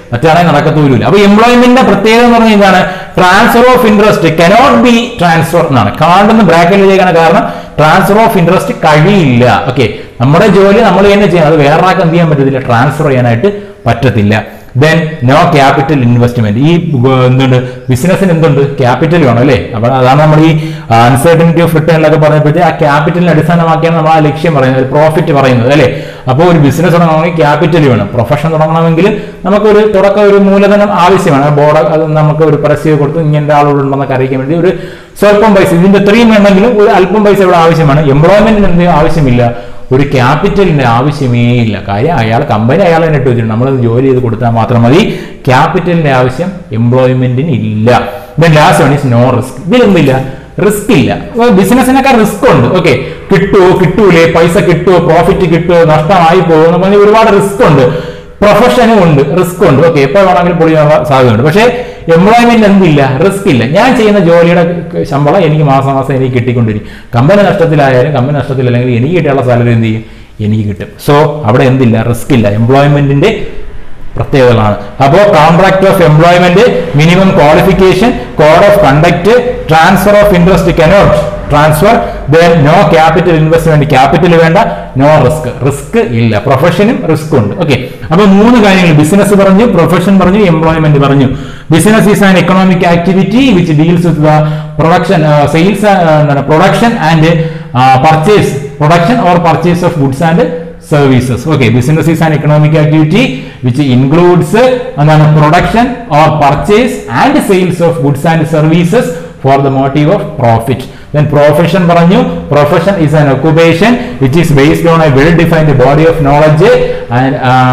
മറ്റാണെങ്കിൽ നടക്കത്തൂരില്ല. അപ്പൊ എംപ്ലോയ്മെന്റിന്റെ പ്രത്യേകത എന്ന് പറഞ്ഞാൽ എന്താണ്? Transfer of interest cannot be transfer എന്നാണ്. കാണ്ടെന്ന് ബ്രാക്കറ്റിലേക്കാണ്. കാരണം ട്രാൻസ്ഫർ ഓഫ് ഇൻട്രസ്റ്റ് കഴിയില്ല. ഓക്കെ, നമ്മുടെ ജോലി നമ്മൾ തന്നെ ചെയ്യണം. അത് വേറെ ആൾക്ക് എന്ത് ചെയ്യാൻ പറ്റത്തില്ല, ട്രാൻസ്ഫർ ചെയ്യാനായിട്ട് പറ്റത്തില്ല. Then no capital investment. ഈ എന്തുണ്ട്, ബിസിനസ്സിന് എന്തുണ്ട്, ക്യാപിറ്റൽ വേണം അല്ലേ? അപ്പൊ അതാണ് നമ്മൾ ഈ അൺസർട്ടനിറ്റി ഓഫ് റിട്ടേണിലൊക്കെ പറഞ്ഞപ്പോഴത്തേക്ക് ആ ക്യാപിറ്റലിനെ അടിസ്ഥാനമാക്കിയാണ് നമ്മൾ ആ ലക്ഷ്യം പറയുന്നത്, പ്രോഫിറ്റ് പറയുന്നത് അല്ലേ? അപ്പോൾ ഒരു ബിസിനസ് തുടങ്ങണമെങ്കിൽ ക്യാപിറ്റൽ വേണം. പ്രൊഫഷൻ തുടങ്ങണമെങ്കിൽ നമുക്കൊരു തുടക്കം ഒരു മൂലധനം ആവശ്യമാണ്. ബോർഡ് അത് നമുക്ക് ഒരു പരസ്യം കൊടുത്ത് ഇങ്ങനെ ആളുകളുണ്ടെന്നൊക്കെ അറിയിക്കാൻ വേണ്ടി ഒരു സ്വല്പം പൈസ, ഇതിന്റെ ഇത്രയും വേണമെങ്കിലും ഒരു അല്പം പൈസ ഇവിടെ ആവശ്യമാണ്. എംപ്ലോയ്മെന്റിന് എന്ത് ആവശ്യമില്ല, ഒരു ക്യാപിറ്റലിന്റെ ആവശ്യമേ ഇല്ല. കാര്യം അയാൾ കമ്പനി അയാൾ തന്നെ ഇട്ട് വെച്ചിട്ടുണ്ട്, നമ്മൾ ജോലി ചെയ്ത് കൊടുത്താൽ മാത്രം മതി. ക്യാപിറ്റലിന്റെ ആവശ്യം എംപ്ലോയ്മെന്റിന് ഇല്ല. Then last one is no risk. ഇതിലൊന്നുമില്ല, റിസ്ക് ഇല്ല. ബിസിനസ്സിനൊക്കെ റിസ്ക് ഉണ്ട്. ഓക്കെ, കിട്ടുമോ കിട്ടൂലേ, പൈസ കിട്ടുമോ, പ്രോഫിറ്റ് കിട്ടുമോ, നഷ്ടമായി പോകും, ഒരുപാട് റിസ്ക് ഉണ്ട്. പ്രൊഫഷനും ഉണ്ട്, റിസ്ക് ഉണ്ട്. ഓക്കെ, എപ്പോൾ വേണമെങ്കിലും പൊളിയാനുള്ള സാധ്യതയുണ്ട്. പക്ഷേ എംപ്ലോയ്മെന്റ് എന്തില്ല, റിസ്ക് ഇല്ല. ഞാൻ ചെയ്യുന്ന ജോലിയുടെ ശമ്പളം എനിക്ക് മാസം മാസം എനിക്ക് കിട്ടിക്കൊണ്ടിരിക്കും. കമ്പനി നഷ്ടത്തിലായാലും കമ്പനി നഷ്ടത്തിലല്ലെങ്കിൽ എനിക്ക് കിട്ടിയുള്ള സാലറി എന്ത് ചെയ്യും, എനിക്ക് കിട്ടും. സോ അവിടെ എന്തില്ല, റിസ്ക് ഇല്ല. എംപ്ലോയ്മെന്റിന്റെ പ്രത്യേകതകളാണ്. അപ്പോൾ contract of employment, minimum qualification, code of conduct, transfer of interest cannot transfer, then no capital investment, capital വേണ്ട, നോ റിസ്ക്, റിസ്ക് ഇല്ല. പ്രൊഫഷനും റിസ്ക് ഉണ്ട്. ഓക്കെ, അപ്പൊ 3 കാര്യങ്ങൾ, ബിസിനസ് പറഞ്ഞു, പ്രൊഫഷൻ പറഞ്ഞു, എംപ്ലോയ്മെന്റ് പറഞ്ഞു. Business is an economic activity which deals with the production, sales, production and purchase, production or purchase of goods and services. Okay, business is an economic activity which includes production or purchase and sales of goods and services for the motive of profit. Then profession paranju, profession is an occupation which is based on a well defined body of knowledge and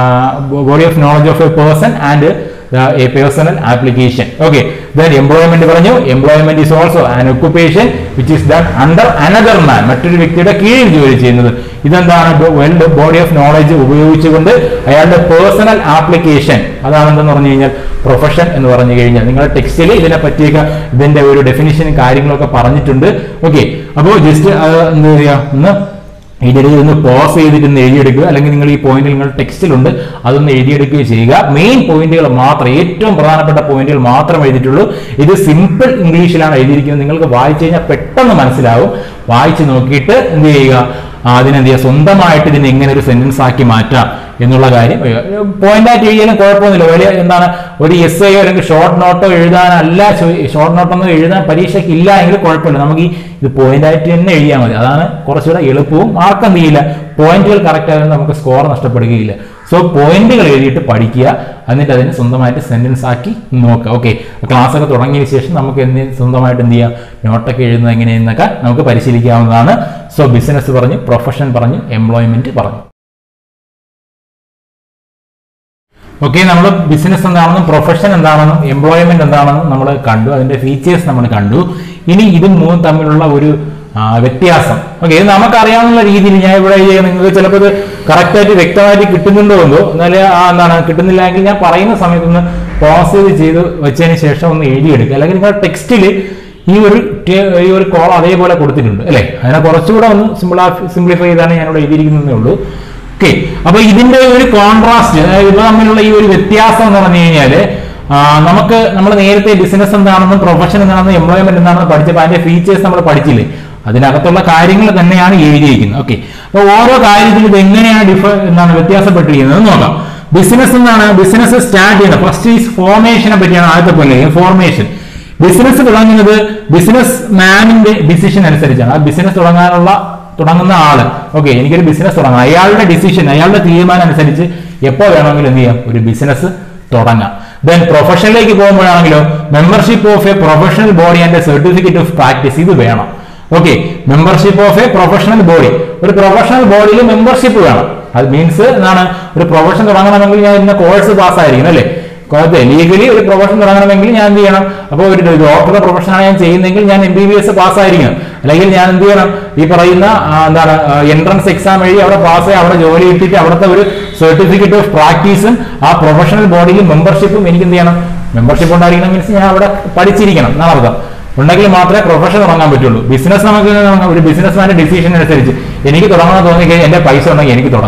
body of knowledge of a person and a personal application. Okay, then employment paranju, employment is also an occupation which is done under another man, മറ്റൊരു വ്യക്തിയുടെ കീഴിൽ ജോലി ചെയ്യുന്നത്. ഇതെന്താണ്, well body of knowledge ഉപയോഗിച്ചുകൊണ്ട് അയാളുടെ personal application, അതാണ് എന്തെന്ന് പറഞ്ഞു കഴിഞ്ഞാൽ പ്രൊഫഷൻ എന്ന് പറഞ്ഞു കഴിഞ്ഞാൽ. നിങ്ങളുടെ ടെക്സ്റ്റിൽ ഇതിനെ പറ്റിയൊക്കെ ഇതിന്റെ ഒരു ഡെഫിനിഷനും കാര്യങ്ങളൊക്കെ പറഞ്ഞിട്ടുണ്ട്. ഓക്കെ, അപ്പോൾ ജസ്റ്റ് എന്താ പറയുക, ഒന്ന് പോസ് ചെയ്തിട്ട് ഒന്ന് എഴുതിയെടുക്കുക, അല്ലെങ്കിൽ നിങ്ങൾ ഈ പോയിന്റ് നിങ്ങൾ ടെക്സ്റ്റിലുണ്ട് അതൊന്ന് എഴുതിയെടുക്കുകയോ ചെയ്യുക. മെയിൻ പോയിന്റുകൾ മാത്രം, ഏറ്റവും പ്രധാനപ്പെട്ട പോയിന്റുകൾ മാത്രം എഴുതിയിട്ടുള്ളൂ. ഇത് സിമ്പിൾ ഇംഗ്ലീഷിലാണ് എഴുതിയിരിക്കുന്നത്. നിങ്ങൾക്ക് വായിച്ചു കഴിഞ്ഞാൽ പെട്ടെന്ന് മനസ്സിലാവും. വായിച്ച് നോക്കിയിട്ട് എന്ത് ചെയ്യുക, അതിനെന്ത് ചെയ്യുക, സ്വന്തമായിട്ട് ഇതിനെ എങ്ങനെ ഒരു സെന്റൻസ് ആക്കി മാറ്റാം എന്നുള്ള കാര്യം പോയിന്റ് ആയിട്ട് എഴുതിയാലും കുഴപ്പമൊന്നുമില്ല. വലിയ എന്താണ്, ഒരു എസ്സേയോ അല്ലെങ്കിൽ ഷോർട്ട് നോട്ടോ എഴുതാനല്ല, ഷോർട്ട് നോട്ടൊന്നും എഴുതാൻ പരീക്ഷയ്ക്ക് ഇല്ല എങ്കിൽ കുഴപ്പമില്ല. നമുക്ക് ഇത് പോയിന്റ് ആയിട്ട് തന്നെ എഴുതിയാൽ മതി. അതാണ് കുറച്ചുകൂടെ എളുപ്പവും. മാർക്ക് എന്ത് ചെയ്യില്ല, പോയിന്റുകൾ കറക്റ്റ് ആയാലും നമുക്ക് സ്കോർ നഷ്ടപ്പെടുകയില്ല. സോ പോയിന്റുകൾ എഴുതിയിട്ട് പഠിക്കുക, എന്നിട്ട് അതിന് സ്വന്തമായിട്ട് സെന്റൻസ് ആക്കി നോക്കുക. ഓക്കെ, ക്ലാസ് ഒക്കെ തുടങ്ങിയതിന് ശേഷം നമുക്ക് സ്വന്തമായിട്ട് എന്ത് ചെയ്യാം, നോട്ടൊക്കെ എഴുതുന്നത് എങ്ങനെയെന്നൊക്കെ നമുക്ക് പരിശീലിക്കാവുന്നതാണ്. സോ ബിസിനസ് പറഞ്ഞു, പ്രൊഫഷൻ പറഞ്ഞു, എംപ്ലോയ്മെന്റ് പറഞ്ഞു. ഓക്കെ, നമ്മൾ ബിസിനസ് എന്താണെന്നും പ്രൊഫഷൻ എന്താണെന്നും എംപ്ലോയ്മെന്റ് എന്താണെന്നും നമ്മൾ കണ്ടു, അതിന്റെ ഫീച്ചേഴ്സ് നമ്മൾ കണ്ടു. ഇനി ഇതും മൂന്നും തമ്മിലുള്ള ഒരു വ്യത്യാസം. ഓക്കെ, ഇത് നമുക്കറിയാവുന്ന രീതിയിൽ ഞാൻ ഇവിടെ നിങ്ങൾക്ക് ചിലപ്പോൾ ഇത് കറക്റ്റായിട്ട് വ്യക്തമായിട്ട് കിട്ടുന്നുണ്ടോ എന്തോ, എന്നാലും എന്താണ് കിട്ടുന്നില്ല എങ്കിൽ ഞാൻ പറയുന്ന സമയത്ത് ഒന്ന് പോസ് ചെയ്ത് വെച്ചതിന് ശേഷം ഒന്ന് എഴുതിയെടുക്കുക. അല്ലെങ്കിൽ നിങ്ങളുടെ ടെക്സ്റ്റിൽ ഈ ഒരു കോൾ അതേപോലെ കൊടുത്തിട്ടുണ്ട് അല്ലേ, അതിനെ കുറച്ചുകൂടെ ഒന്ന് സിംപ്ലിഫൈ ചെയ്താണ് ഞാനിവിടെ എഴുതിയിരിക്കുന്നതേ ഉള്ളൂ. ഓക്കെ, അപ്പൊ ഇതിന്റെ ഒരു കോൺട്രാസ്റ്റ്, അതായത് ഇവ തമ്മിലുള്ള ഈ ഒരു വ്യത്യാസം എന്ന് പറഞ്ഞു കഴിഞ്ഞാല് നമ്മൾ നേരത്തെ ബിസിനസ് എന്താണെന്നും പ്രൊഫഷൻ എന്താണെന്നും എംപ്ലോയ്മെന്റ് എന്താണെന്നും പഠിച്ചപ്പോൾ അതിന്റെ ഫീച്ചേഴ്സ് നമ്മൾ പഠിച്ചില്ലേ, അതിനകത്തുള്ള കാര്യങ്ങൾ തന്നെയാണ് എഴുതിയിരിക്കുന്നത്. ഓക്കെ, അപ്പൊ ഓരോ കാര്യത്തിലും ഇത് എങ്ങനെയാണ് വ്യത്യാസപ്പെട്ടിരിക്കുന്നത് നോക്കാം. ബിസിനസ് എന്താണ്, ബിസിനസ് സ്റ്റാർട്ട് ചെയ്യുന്നത് ഫസ്റ്റ് ഈസ് ഫോർമേഷനെ പറ്റിയാണ് ആദ്യത്തെ പോലെ. ഫോർമേഷൻ, ബിസിനസ് തുടങ്ങുന്നത് ബിസിനസ് മാനിന്റെ ഡിസിഷൻ അനുസരിച്ചാണ്. ആ ബിസിനസ് തുടങ്ങുന്ന ആള്, ഓക്കെ, എനിക്കൊരു ബിസിനസ് തുടങ്ങാം, അയാളുടെ ഡിസിഷൻ, അയാളുടെ തീരുമാനം അനുസരിച്ച് എപ്പോൾ വേണമെങ്കിലും എന്ത് ചെയ്യാം, ഒരു ബിസിനസ് തുടങ്ങാം. ദെൻ പ്രൊഫഷനിലേക്ക് പോകുമ്പോഴാണെങ്കിലോ membership of a professional body and a certificate of practice, ഇത് വേണം. Okay, membership of a professional body, ഒരു പ്രൊഫഷണൽ ബോഡിയിൽ മെമ്പർഷിപ്പ് വേണം. അത് മീൻസ് എന്താണ്, ഒരു പ്രൊഫഷൻ തുടങ്ങണമെങ്കിൽ ഞാൻ ഇന്ന കോഴ്സ് പാസ്സായിരിക്കണം അല്ലേ. ലീഗലി ഒരു പ്രൊഫഷൻ തുടങ്ങണമെങ്കിൽ ഞാൻ എന്ത് ചെയ്യണം, അപ്പോൾ ഒരു ഡോക്ടറുടെ പ്രൊഫഷനാണ് ഞാൻ ചെയ്യുന്നതെങ്കിൽ ഞാൻ MBBS പാസ്സായിരിക്കണം. അല്ലെങ്കിൽ ഞാൻ എന്ത് ചെയ്യണം, ഈ പറയുന്ന എൻട്രൻസ് എക്സാം എഴുതി അവിടെ പാസ്സായി അവിടെ ജോലി കിട്ടിയിട്ട് അവിടുത്തെ ഒരു സർട്ടിഫിക്കറ്റ് ഓഫ് പ്രാക്ടീസും ആ പ്രൊഫഷണൽ ബോഡിയിൽ മെമ്പർഷിപ്പും എനിക്ക് എന്ത് ചെയ്യണം, മെമ്പർഷിപ്പ് ഉണ്ടായിരിക്കണം. മീൻസ് ഞാൻ അവിടെ പഠിച്ചിരിക്കണം എന്നാണ് അർത്ഥം. ഉണ്ടെങ്കിൽ മാത്രമേ പ്രൊഫഷൻ തുടങ്ങാൻ പറ്റുള്ളൂ. ബിസിനസ് നമുക്ക് ഒരു ബിസിനസ്മാന്റെ ഡിസിഷൻ അനുസരിച്ച് എനിക്ക് തുടങ്ങാൻ തോന്നിക്കഴിഞ്ഞാൽ എന്റെ പൈസ ഉണ്ടെങ്കിൽ എനിക്ക് തുടങ്ങാം.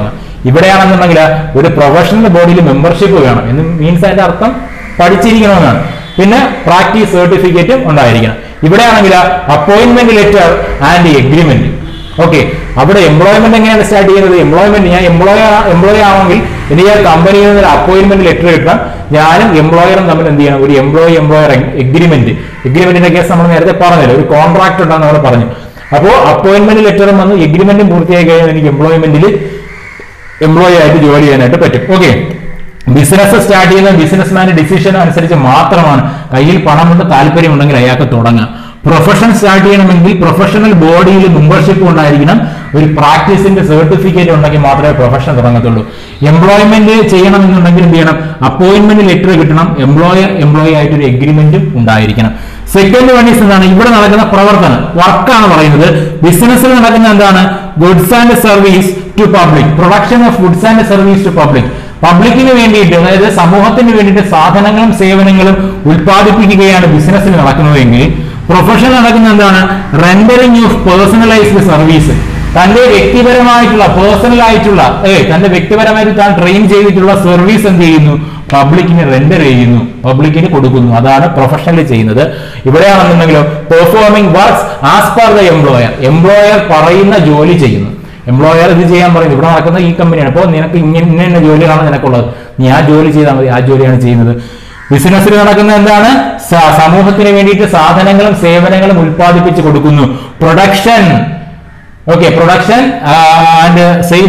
ഇവിടെയാണെന്നുണ്ടെങ്കിൽ ഒരു പ്രൊഫഷണൽ ബോഡിയിൽ മെമ്പർഷിപ്പ് വേണം എന്ന് മീൻസ് അതിന്റെ അർത്ഥം പഠിച്ചിരിക്കണമെന്നാണ്. പിന്നെ പ്രാക്ടീസ് സർട്ടിഫിക്കറ്റും ഉണ്ടായിരിക്കണം. ഇവിടെയാണെങ്കിൽ appointment letter and agreement. Okay, അവിടെ എംപ്ലോയ്മെന്റ് എങ്ങനെയാണ് സ്റ്റാർട്ട് ചെയ്യുന്നത്? എംപ്ലോയ്മെന്റ് ഞാൻ എംപ്ലോയി ആണെങ്കിൽ എനിക്ക് ആ കമ്പനിയിൽ നിന്ന് ഒരു അപ്പോയിന്റ്മെന്റ് ലെറ്റർ കിട്ടണം. ഞാനും എംപ്ലോയറും തമ്മിൽ എന്ത് ചെയ്യണം? ഒരു എംപ്ലോയർ എഗ്രിമെന്റിന്റെ കേസ് നമ്മൾ നേരത്തെ പറഞ്ഞല്ലോ, ഒരു കോൺട്രാക്ട് ഉണ്ടെന്ന് നമ്മൾ പറഞ്ഞു. അപ്പോൾ അപ്പോയിന്റ്മെന്റ് ലെറ്ററും വന്ന് എഗ്രിമെന്റും പൂർത്തിയായി കഴിഞ്ഞാൽ എനിക്ക് എംപ്ലോയ്മെന്റിൽ എംപ്ലോയി ആയിട്ട് ജോലി ചെയ്യാനായിട്ട് പറ്റും. ഓക്കെ, ബിസിനസ് സ്റ്റാർട്ട് ചെയ്യുന്ന ബിസിനസ്മാന്റെ ഡിസിഷൻ അനുസരിച്ച് മാത്രമാണ്. കയ്യിൽ പണമുണ്ട്, താല്പര്യമുണ്ടെങ്കിൽ അയാൾക്ക് തുടങ്ങാം. പ്രൊഫഷൻ സ്റ്റാർട്ട് ചെയ്യണമെങ്കിൽ പ്രൊഫഷണൽ ബോഡിയിൽ മെമ്പർഷിപ്പ് ഉണ്ടായിരിക്കണം. ഒരു പ്രാക്ടീസിന്റെ സർട്ടിഫിക്കറ്റ് ഉണ്ടെങ്കിൽ മാത്രമേ പ്രൊഫഷൻ തുടങ്ങത്തുള്ളൂ. എംപ്ലോയ്മെന്റ് ചെയ്യണമെന്നുണ്ടെങ്കിൽ എന്ത് ചെയ്യണം? അപ്പോയിന്റ്മെന്റ് ലെറ്റർ കിട്ടണം. എംപ്ലോയി ആയിട്ട് ഒരു എഗ്രിമെന്റും ഉണ്ടായിരിക്കണം. സെക്കൻഡ് വൺ ഈസ് എന്താണ്? ഇവിടെ നടക്കുന്ന പ്രവർത്തനം, വർക്കാണ് പറയുന്നത്. ബിസിനസ്സിൽ നടക്കുന്ന എന്താണ്? Goods and service to public, production of goods and service to public. പബ്ലിക്കിന് വേണ്ടിയിട്ട്, അതായത് സമൂഹത്തിന് വേണ്ടിയിട്ട് സാധനങ്ങളും സേവനങ്ങളും ഉൽപ്പാദിപ്പിക്കുകയാണ് ബിസിനസ്സിൽ നടക്കുന്നതെങ്കിൽ പ്രൊഫഷൻ നടക്കുന്ന എന്താണ്? Rendering of personalised service. തന്റെ വ്യക്തിപരമായിട്ടുള്ള തന്റെ വ്യക്തിപരമായിട്ട് താൻ ട്രെയിൻ ചെയ്തിട്ടുള്ള സർവീസ് എന്ത് ചെയ്യുന്നു? പബ്ലിക്കിന് റെൻഡർ ചെയ്യുന്നു, പബ്ലിക്കിന് കൊടുക്കുന്നു. അതാണ് പ്രൊഫഷണലി ചെയ്യുന്നത്. ഇവിടെയാണെന്നുണ്ടെങ്കിലോ performing works as per the employer പറയുന്ന ജോലി ചെയ്യുന്നു. എംപ്ലോയർ ഇത് ചെയ്യാൻ പറയുന്നത്. ഇവിടെ നടക്കുന്ന ഈ കമ്പനിയാണ്, അപ്പോൾ നിനക്ക് ഇന്ന ജോലിയാണ് നിനക്കുള്ളത്, നീ ആ ജോലി ചെയ്താൽ മതി, ആ ജോലിയാണ് ചെയ്യുന്നത്. ബിസിനസ്സിൽ നടക്കുന്ന എന്താണ്? സമൂഹത്തിന് വേണ്ടിയിട്ട് സാധനങ്ങളും സേവനങ്ങളും ഉൽപ്പാദിപ്പിച്ച് കൊടുക്കുന്നു. Production, okay, production and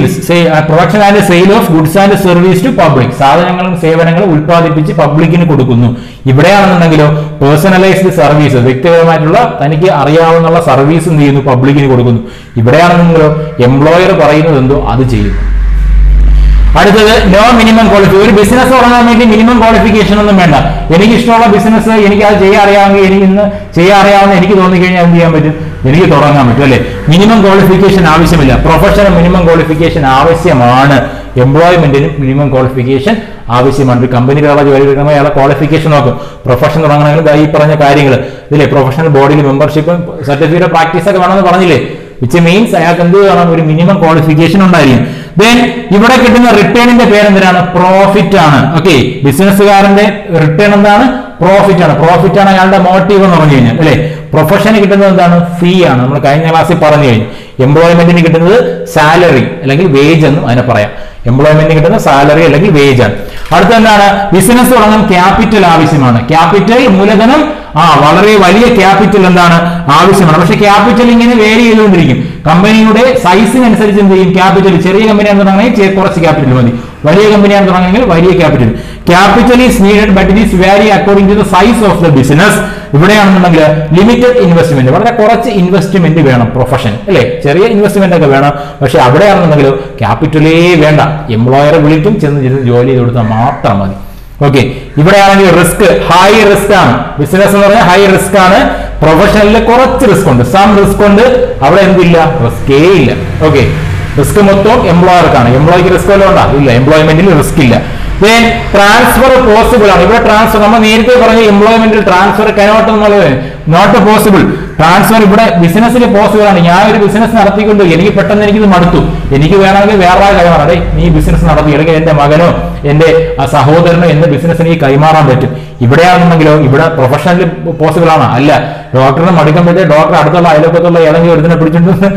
sale of goods and service to public. സാധനങ്ങളും സേവനങ്ങളും ഉൽപ്പാദിപ്പിച്ച് പബ്ലിക്കിന് കൊടുക്കുന്നു. ഇവിടെയാണെന്നുണ്ടെങ്കിലോ പേഴ്സണലൈസ്ഡ് സർവീസ്, വ്യക്തിപരമായിട്ടുള്ള തനിക്ക് അറിയാവുന്ന സർവീസ് എന്ത് ചെയ്യുന്നു? പബ്ലിക്കിന് കൊടുക്കുന്നു. ഇവിടെയാണെന്നുണ്ടെങ്കിലോ എംപ്ലോയർ പറയുന്നത് എന്തോ അത് ചെയ്യുന്നു. അടുത്തത് നോ മിനിമം ക്വാളിഫിക്കേഷൻ. ഒരു ബിസിനസ് തുടങ്ങാൻ വേണ്ടി മിനിമം ക്വാളിഫിക്കേഷൻ ഒന്നും വേണ്ട. എനിക്ക് ഇഷ്ടമുള്ള ബിസിനസ് എനിക്ക് അത് ചെയ്യാൻ അറിയാമെങ്കിൽ എനിക്ക് ഇന്ന് ചെയ്യാൻ അറിയാവുന്ന എനിക്ക് തോന്നിക്കഴിഞ്ഞാൽ എന്ത് ചെയ്യാൻ പറ്റും? എനിക്ക് തുടങ്ങാൻ പറ്റും, അല്ലെ? മിനിമം ക്വാളിഫിക്കേഷൻ ആവശ്യമില്ല. പ്രൊഫഷണൽ മിനിമം ക്വാളിഫിക്കേഷൻ ആവശ്യമാണ്. എംപ്ലോയ്മെന്റിനും മിനിമം ക്വാളിഫിക്കേഷൻ ആവശ്യമാണ്. ഒരു കമ്പനിയിലുള്ള ജോലി എടുക്കുമ്പോൾ അയാളെ ക്വാളിഫിക്കേഷൻ നോക്കും. പ്രൊഫഷൻ തുടങ്ങണമെങ്കിൽ ഈ പറഞ്ഞ കാര്യങ്ങൾ ഇതിലെ പ്രൊഫഷണൽ ബോഡിയിൽ മെമ്പർഷിപ്പും സർട്ടിഫിക്കറ്റ് പ്രാക്ടീസ് ഒക്കെ വേണമെന്ന് പറഞ്ഞില്ലേ? വിച്ച് മീൻസ് അയാൾക്ക് എന്ത് വേണം? ഒരു മിനിമം ക്വാളിഫിക്കേഷൻ ഉണ്ടായിരിക്കും. ദെൻ ഇവിടെ കിട്ടുന്ന റിട്ടേണിന്റെ പേരെന്തിനാണ്? പ്രോഫിറ്റ് ആണ്. ഓക്കെ, ബിസിനസ്സുകാരന്റെ റിട്ടേൺ എന്താണ്? പ്രോഫിറ്റ് ആണ്. പ്രോഫിറ്റ് ആണ് അയാളുടെ മോട്ടീവ് എന്ന് പറഞ്ഞു കഴിഞ്ഞാൽ, അല്ലെ? പ്രൊഫഷന് കിട്ടുന്നത് എന്താണ്? ഫീ ആണ്. നമ്മൾ കഴിഞ്ഞ ക്ലാസ്സിൽ പറഞ്ഞു കഴിഞ്ഞു. എംപ്ലോയ്മെന്റിന് കിട്ടുന്നത് സാലറി അല്ലെങ്കിൽ വേജ് എന്നും അതിനെ പറയാം. എംപ്ലോയ്മെന്റിന് കിട്ടുന്ന സാലറി അല്ലെങ്കിൽ വേജ് ആണ്. അടുത്ത എന്താണ്? ബിസിനസ് തുടങ്ങാൻ ക്യാപിറ്റൽ ആവശ്യമാണ്. ക്യാപിറ്റൽ, മൂലധനം, വളരെ വലിയ ക്യാപിറ്റൽ എന്താണ്? ആവശ്യമാണ്. പക്ഷെ ക്യാപിറ്റൽ ഇങ്ങനെ വേരി ചെയ്തുകൊണ്ടിരിക്കും. കമ്പനിയുടെ സൈസിനനുസരിച്ച് എന്ത് ചെയ്യും? ക്യാപിറ്റൽ, ചെറിയ കമ്പനിയാണ് തുടങ്ങണമെങ്കിൽ കുറച്ച് ക്യാപിറ്റൽ മതി, വലിയ കമ്പനിയാണ് തുടങ്ങണമെങ്കിൽ വലിയ capital. Capital is needed but it is vary according to the size of the business. ഇവിടെയാണെന്നുണ്ടെങ്കിൽ ലിമിറ്റഡ് ഇൻവെസ്റ്റ്മെന്റ്, വളരെ കുറച്ച് ഇൻവെസ്റ്റ്മെന്റ് വേണം പ്രൊഫഷൻ, അല്ലെ? ചെറിയ ഇൻവെസ്റ്റ്മെന്റ് ഒക്കെ വേണം. പക്ഷെ അവിടെയാണെന്നുണ്ടെങ്കിൽ ക്യാപിറ്റലേ വേണ്ട. എംപ്ലോയറെ വിളിക്കും, ചെന്ന് ജോലി ചെയ്ത് കൊടുത്താൽ മാത്രം മതി. ഓക്കെ, ഇവിടെയാണെങ്കിൽ റിസ്ക്, ഹൈ റിസ്ക് ആണ്. ബിസിനസ് എന്ന് പറഞ്ഞാൽ ഹൈ റിസ്ക് ആണ്. പ്രൊഫഷണലിൽ കുറച്ച് റിസ്ക് ഉണ്ട്, സം റിസ്ക് ഉണ്ട്. അവിടെ എന്തില്ല? റിസ്കേ ഇല്ല. ഓക്കെ, റിസ്ക് മൊത്തം എംപ്ലോയർക്കാണ്. എംപ്ലോയിക്ക് റിസ്ക് വല്ലതും ഉണ്ടോ? ഇല്ല, എംപ്ലോയ്മെന്റിൽ റിസ്ക് ഇല്ല. ദെൻ ട്രാൻസ്ഫർ പോസിബിൾ ആണ്. ഇവിടെ ട്രാൻസ്ഫർ നമ്മൾ നേരത്തെ പറഞ്ഞ എംപ്ലോയ്മെന്റിൽ ട്രാൻസ്ഫർ കനോട്ട് എന്നുള്ളത് നോട്ട് പോസിബിൾ. ട്രാൻസ്ഫർ ഇവിടെ ബിസിനസ്സിൽ പോസിബിൾ ആണ്. ഞാൻ ഒരു ബിസിനസ് നടത്തിക്കൊണ്ട് എനിക്ക് പെട്ടെന്ന് എനിക്കിത് മടുത്തു, എനിക്ക് വേണമെങ്കിൽ വേറെ കൈമാറാം. അതെ, നീ ബിസിനസ് നടത്തി, അല്ലെങ്കിൽ എന്റെ മകനോ എന്റെ സഹോദരനോ എന്റെ ബിസിനസ് എനിക്ക് കൈമാറാൻ പറ്റും. ഇവിടെയാണെന്നുണ്ടെങ്കിലോ ഇവിടെ പ്രൊഫഷണലി പോസിബിൾ ആണ്. അല്ല, ഡോക്ടറിനെ മടുക്കുമ്പോഴത്തേ ഡോക്ടർ അടുത്തുള്ള അയൽപക്കത്തുള്ള ഏതെങ്കിലും ഒരുത്തിനെ പിടിച്ചിട്ട്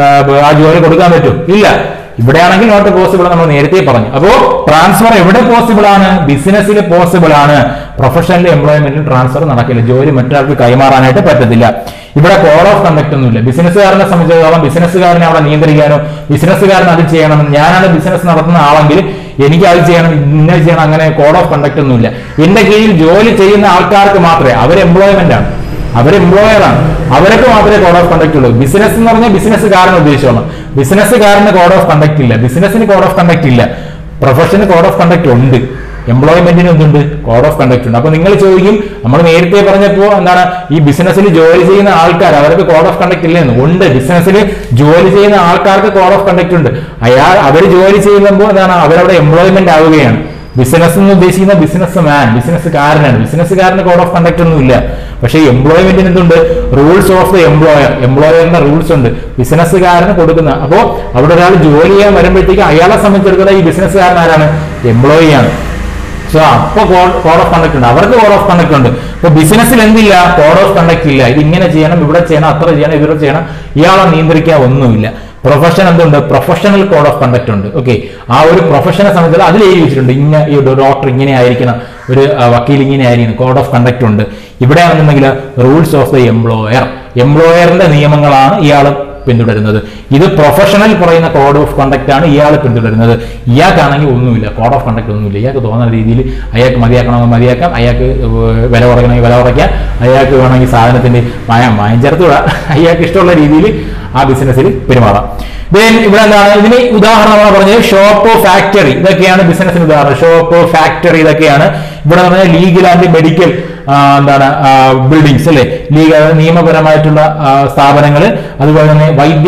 ആ ജോലി കൊടുക്കാൻ പറ്റും? ഇല്ല. ഇവിടെയാണെങ്കിൽ നോട്ട് പോസിബിൾ നമ്മൾ നേരത്തെ പറഞ്ഞു. അപ്പോ ട്രാൻസ്ഫർ എവിടെ പോസിബിൾ ആണ്? ബിസിനസ്സിൽ പോസിബിൾ ആണ്. പ്രൊഫഷണൽ എംപ്ലോയ്മെന്റിൽ ട്രാൻസ്ഫർ നടക്കില്ല. ജോലി മറ്റൊരാൾക്ക് കൈമാറാനായിട്ട് പറ്റത്തില്ല. ഇവിടെ കോഡ് ഓഫ് കണ്ടക്ട് ഒന്നുമില്ല. ബിസിനസ്സുകാരനെ സംബന്ധിച്ചിടത്തോളം ബിസിനസ്സുകാരനെ അവിടെ നിയന്ത്രിക്കാനോ ബിസിനസ്സുകാരൻ അത് ചെയ്യണം, ഞാനാണ് ബിസിനസ് നടത്തുന്ന ആളെങ്കിൽ എനിക്ക് അത് ചെയ്യണം, ഇന്നത് ചെയ്യണം, അങ്ങനെ കോഡ് ഓഫ് കണ്ടക്ട് ഒന്നുമില്ല. എന്റെ കീഴിൽ ജോലി ചെയ്യുന്ന ആൾക്കാർക്ക് മാത്രമേ, അവർ എംപ്ലോയ്മെന്റ് ആണ്, അവർ എംപ്ലോയറാണ്, അവർക്ക് മാത്രമേ കോഡ് ഓഫ് കണ്ടക്ട് ഉള്ളൂ. ബിസിനസ് എന്ന് പറഞ്ഞാൽ ബിസിനസ്സുകാരൻ ഉദ്ദേശിച്ചോളാം. ബിസിനസ്സുകാരന് കോഡ് ഓഫ് കണ്ടക്ട് ഇല്ല, ബിസിനസ്സിന് കോഡ് ഓഫ് കണ്ടക്ട് ഇല്ല. പ്രൊഫഷന് കോഡ് ഓഫ് കണ്ടക്ട് ഉണ്ട്, എംപ്ലോയ്മെന്റിന് എന്തുണ്ട്? കോഡ് ഓഫ് കണ്ടക്ട് ഉണ്ട്. അപ്പൊ നിങ്ങൾ ചോദിക്കും, നമ്മൾ നേരത്തെ പറഞ്ഞപ്പോ എന്താണ് ഈ ബിസിനസ്സിൽ ജോലി ചെയ്യുന്ന ആൾക്കാർ അവർക്ക് കോഡ് ഓഫ് കണ്ടക്ട് ഇല്ലെന്ന്? ഉണ്ട്. ബിസിനസ്സിൽ ജോലി ചെയ്യുന്ന ആൾക്കാർക്ക് കോഡ് ഓഫ് കണ്ടക്ട് ഉണ്ട്. അവർ ജോലി ചെയ്യുമ്പോൾ എന്താണ് അവരവിടെ എംപ്ലോയ്മെന്റ് ആവുകയാണ്. ബിസിനസ് എന്ന് ഉദ്ദേശിക്കുന്ന ബിസിനസ് മാൻ, ബിസിനസ്സുകാരനാണ്. ബിസിനസ്സുകാരന് കോഡ് ഓഫ് കണ്ടക്ട് ഒന്നും ഇല്ല. പക്ഷേ എംപ്ലോയ്മെന്റിന് എന്തുണ്ട്? റൂൾസ് ഓഫ് ദ എംപ്ലോയർ, എംപ്ലോയറിന്റെ റൂൾസ് ഉണ്ട് ബിസിനസ്സുകാരന് കൊടുക്കുന്ന. അപ്പോൾ അവിടെ ഒരാൾ ജോലി ചെയ്യാൻ വരുമ്പോഴത്തേക്ക് അയാളെ സംബന്ധിച്ചിടത്തോളം ഈ ബിസിനസ്സുകാരൻ ആരാണ്? എംപ്ലോയി ആണ്. സോ അപ്പൊ കോഡ് ഓഫ് കണ്ടക്ട് ഉണ്ട്, അവർക്ക് കോഡ് ഓഫ് കണ്ടക്ട് ഉണ്ട്. ഇപ്പൊ ബിസിനസ്സിൽ എന്തില്ല? കോഡ് ഓഫ് കണ്ടക്ട് ഇല്ല. ഇത് ഇങ്ങനെ ചെയ്യണം, ഇവിടെ ചെയ്യണം, അത്ര ചെയ്യണം, ഇവിടെ ചെയ്യണം, ഇയാളെ നിയന്ത്രിക്കാൻ ഒന്നുമില്ല. പ്രൊഫഷൻ എന്തുണ്ട്? പ്രൊഫഷണൽ കോഡ് ഓഫ് കണ്ടക്ട് ഉണ്ട്. ഓക്കെ, ആ ഒരു പ്രൊഫഷനെ സംബന്ധിച്ച് അതിൽ എഴുതി വെച്ചിട്ടുണ്ട്, ഈ ഡോക്ടർ ഇങ്ങനെ ആയിരിക്കണം, ഒരു വക്കീൽ ഇങ്ങനെ ആയിരിക്കണം, കോഡ് ഓഫ് കണ്ടക്ട് ഉണ്ട്. ഇവിടെ ആണെന്നുണ്ടെങ്കിൽ റൂൾസ് ഓഫ് ദ എംപ്ലോയർ, എംപ്ലോയറിന്റെ നിയമങ്ങളാണ് ഇയാൾ പിന്തുടരുന്നത്. ഇത് പ്രൊഫഷണൽ പറയുന്ന കോഡ് ഓഫ് കണ്ടക്ട് ആണ് ഇയാൾ പിന്തുടരുന്നത്. ഇയാൾക്കാണെങ്കിൽ ഒന്നുമില്ല, കോഡ് ഓഫ് കണ്ടക്ട് ഒന്നുമില്ല. ഇയാൾക്ക് തോന്നുന്ന രീതിയിൽ അയാൾക്ക് മതിയാക്കണമെങ്കിൽ മതിയാക്കാം, അയാൾക്ക് വില കുറയ്ക്കണമെങ്കിൽ വില കുറയ്ക്കാം, അയാൾക്ക് വേണമെങ്കിൽ സാധനത്തിന്റെ മായം ചേർത്തുവിടാം, അയാൾക്ക് ഇഷ്ടമുള്ള രീതിയിൽ ആ ബിസിനസ്സിൽ പെരുമാറാം. ഇവിടെ എന്താണ് ഇതിന് ഉദാഹരണമാണ് പറഞ്ഞത്? ഷോപ്പ്, ഫാക്ടറി, ഇതൊക്കെയാണ് ബിസിനസ്സിന് ഉദാഹരണം. ഷോപ്പ്, ഫാക്ടറി ഇതൊക്കെയാണ്. ഇവിടെ പറഞ്ഞാൽ ലീഗൽ ആൻഡ് മെഡിക്കൽ എന്താണ് ബിൽഡിങ്സ് അല്ലെ, നിയമപരമായിട്ടുള്ള സ്ഥാപനങ്ങൾ, അതുപോലെ തന്നെ വൈദ്യ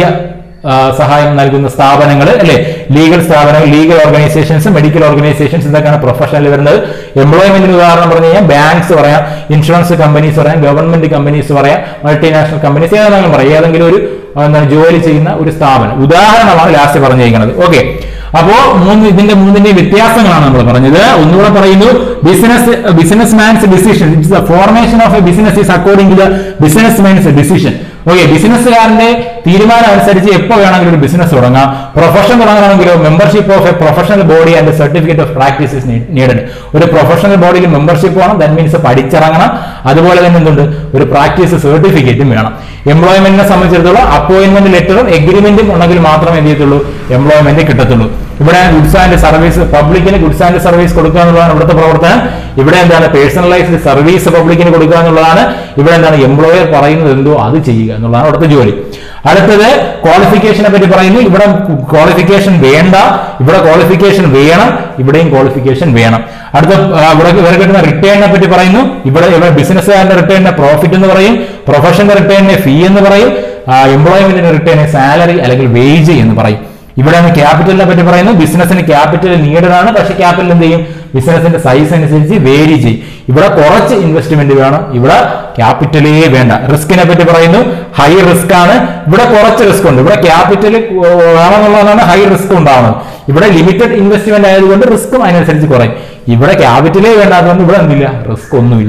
സഹായം നൽകുന്ന സ്ഥാപനങ്ങൾ അല്ലെ, ലീഗൽ സ്ഥാപനങ്ങൾ, ലീഗൽ ഓർഗനൈസേഷൻസ്, മെഡിക്കൽ ഓർഗനൈസേഷൻസ്, ഇതൊക്കെയാണ് പ്രൊഫഷണൽ വരുന്നത്. എംപ്ലോയ്മെന്റിന് ഉദാഹരണം പറഞ്ഞു കഴിഞ്ഞാൽ ബാങ്ക്സ് പറയാം, ഇൻഷുറൻസ് കമ്പനീസ് പറയാം, ഗവൺമെന്റ് കമ്പനീസ് പറയാം, മൾട്ടിനാഷണൽ കമ്പനീസ്, ഏതെങ്കിലും പറയാം, ഏതെങ്കിലും ഒരു എന്താണ് ജോലി ചെയ്യുന്ന ഒരു സ്ഥാപനം ഉദാഹരണമാണ് ലാസ്റ്റ് പറഞ്ഞിരിക്കുന്നത്. ഓക്കെ, അപ്പോ ഇതിന്റെ മൂന്നിന്റെയും വ്യത്യാസങ്ങളാണ് നമ്മൾ പറഞ്ഞത്. ഒന്നുകൂടെ പറയുന്നു, business man's decision, the formation of a business is according to the business man's decision. Okay, ബിസിനസ്സുകാരന്റെ തീരുമാനം അനുസരിച്ച് എപ്പോൾ വേണമെങ്കിലും ഒരു ബിസിനസ് തുടങ്ങാം. പ്രൊഫഷൻ തുടങ്ങണമെങ്കിലോ membership of a professional body and certificate of practice is needed. ഒരു പ്രൊഫഷണൽ ബോഡിയിൽ മെമ്പർഷിപ്പ് വേണം, ദാറ്റ് മീൻസ് പഠിച്ചിറങ്ങണം. അതുപോലെ തന്നെ എന്തുണ്ട്? ഒരു പ്രാക്ടീസ് സർട്ടിഫിക്കറ്റും വേണം. എംപ്ലോയ്മെന്റിനെ സംബന്ധിച്ചിടത്തോളം അപ്പോയിന്റ്മെന്റ് ലെറ്ററും എഗ്രിമെന്റും ഉണ്ടെങ്കിൽ മാത്രമേ എന്ത് ചെയ്യത്തുള്ളൂ? എംപ്ലോയ്മെന്റ് കിട്ടത്തുള്ളൂ. ഇവിടെ ഗുഡ്സ് ആൻഡ് സർവീസ്, പബ്ലിക്കിന് ഗുഡ്സ് ആൻഡ് സർവീസ് കൊടുക്കുക എന്നുള്ളതാണ് ഇവിടുത്തെ പ്രവർത്തനം. ഇവിടെ എന്താണ്? പേഴ്സണലൈസ്ഡ് സർവീസ് പബ്ലിക്കിന് കൊടുക്കുക എന്നുള്ളതാണ്. ഇവിടെ എന്താണ്? എംപ്ലോയർ പറയുന്നത് എന്തോ അത് ചെയ്യുക എന്നുള്ളതാണ് ഇവിടുത്തെ ജോലി. അടുത്തത് ക്വാളിഫിക്കേഷനെ പറ്റി പറയുന്നു. ഇവിടെ ക്വാളിഫിക്കേഷൻ വേണ്ട, ഇവിടെ ക്വാളിഫിക്കേഷൻ വേണം, ഇവിടെയും ക്വാളിഫിക്കേഷൻ വേണം. അടുത്ത ഇവിടെ കിട്ടുന്ന റിട്ടേണിനെ പറ്റി പറയുന്നു. ഇവിടെ ബിസിനസ്സുകാരന്റെ റിട്ടേണിനെ പ്രോഫിറ്റ് എന്ന് പറയും, പ്രൊഫഷന്റെ റിട്ടേണിനെ ഫീ എന്ന് പറയും, എംപ്ലോയ്മെന്റിന്റെ റിട്ടേണിനെ സാലറി അല്ലെങ്കിൽ വേജ് എന്ന് പറയും. ഇവിടെ ക്യാപിറ്റലിനെ പറ്റി പറയുന്നു. ബിസിനസിന് ക്യാപിറ്റൽ നീഡഡ് ആണ്, പക്ഷെ ക്യാപിറ്റൽ എന്ത് ചെയ്യും? ബിസിനസിന്റെ സൈസ് അനുസരിച്ച് വേരി ചെയ്യും. ഇവിടെ കുറച്ച് ഇൻവെസ്റ്റ്മെന്റ് വേണം, ഇവിടെ ക്യാപിറ്റലേ വേണ്ട. റിസ്കിനെ പറ്റി പറയുന്നു. ഹൈ റിസ്ക് ആണ്, ഇവിടെ കുറച്ച് റിസ്ക് ഉണ്ട്. ഇവിടെ ക്യാപിറ്റൽ വേണമെന്നുള്ളതാണ് ഹൈ റിസ്ക് ഉണ്ടാവുന്നത്. ഇവിടെ ലിമിറ്റഡ് ഇൻവെസ്റ്റ്മെന്റ് ആയതുകൊണ്ട് റിസ്ക്കും അതിനനുസരിച്ച് കുറയും. ഇവിടെ ക്യാപിറ്റലേ വേണ്ടാത്തതുകൊണ്ട് ഇവിടെ എന്തില്ല? റിസ്ക് ഒന്നുമില്ല.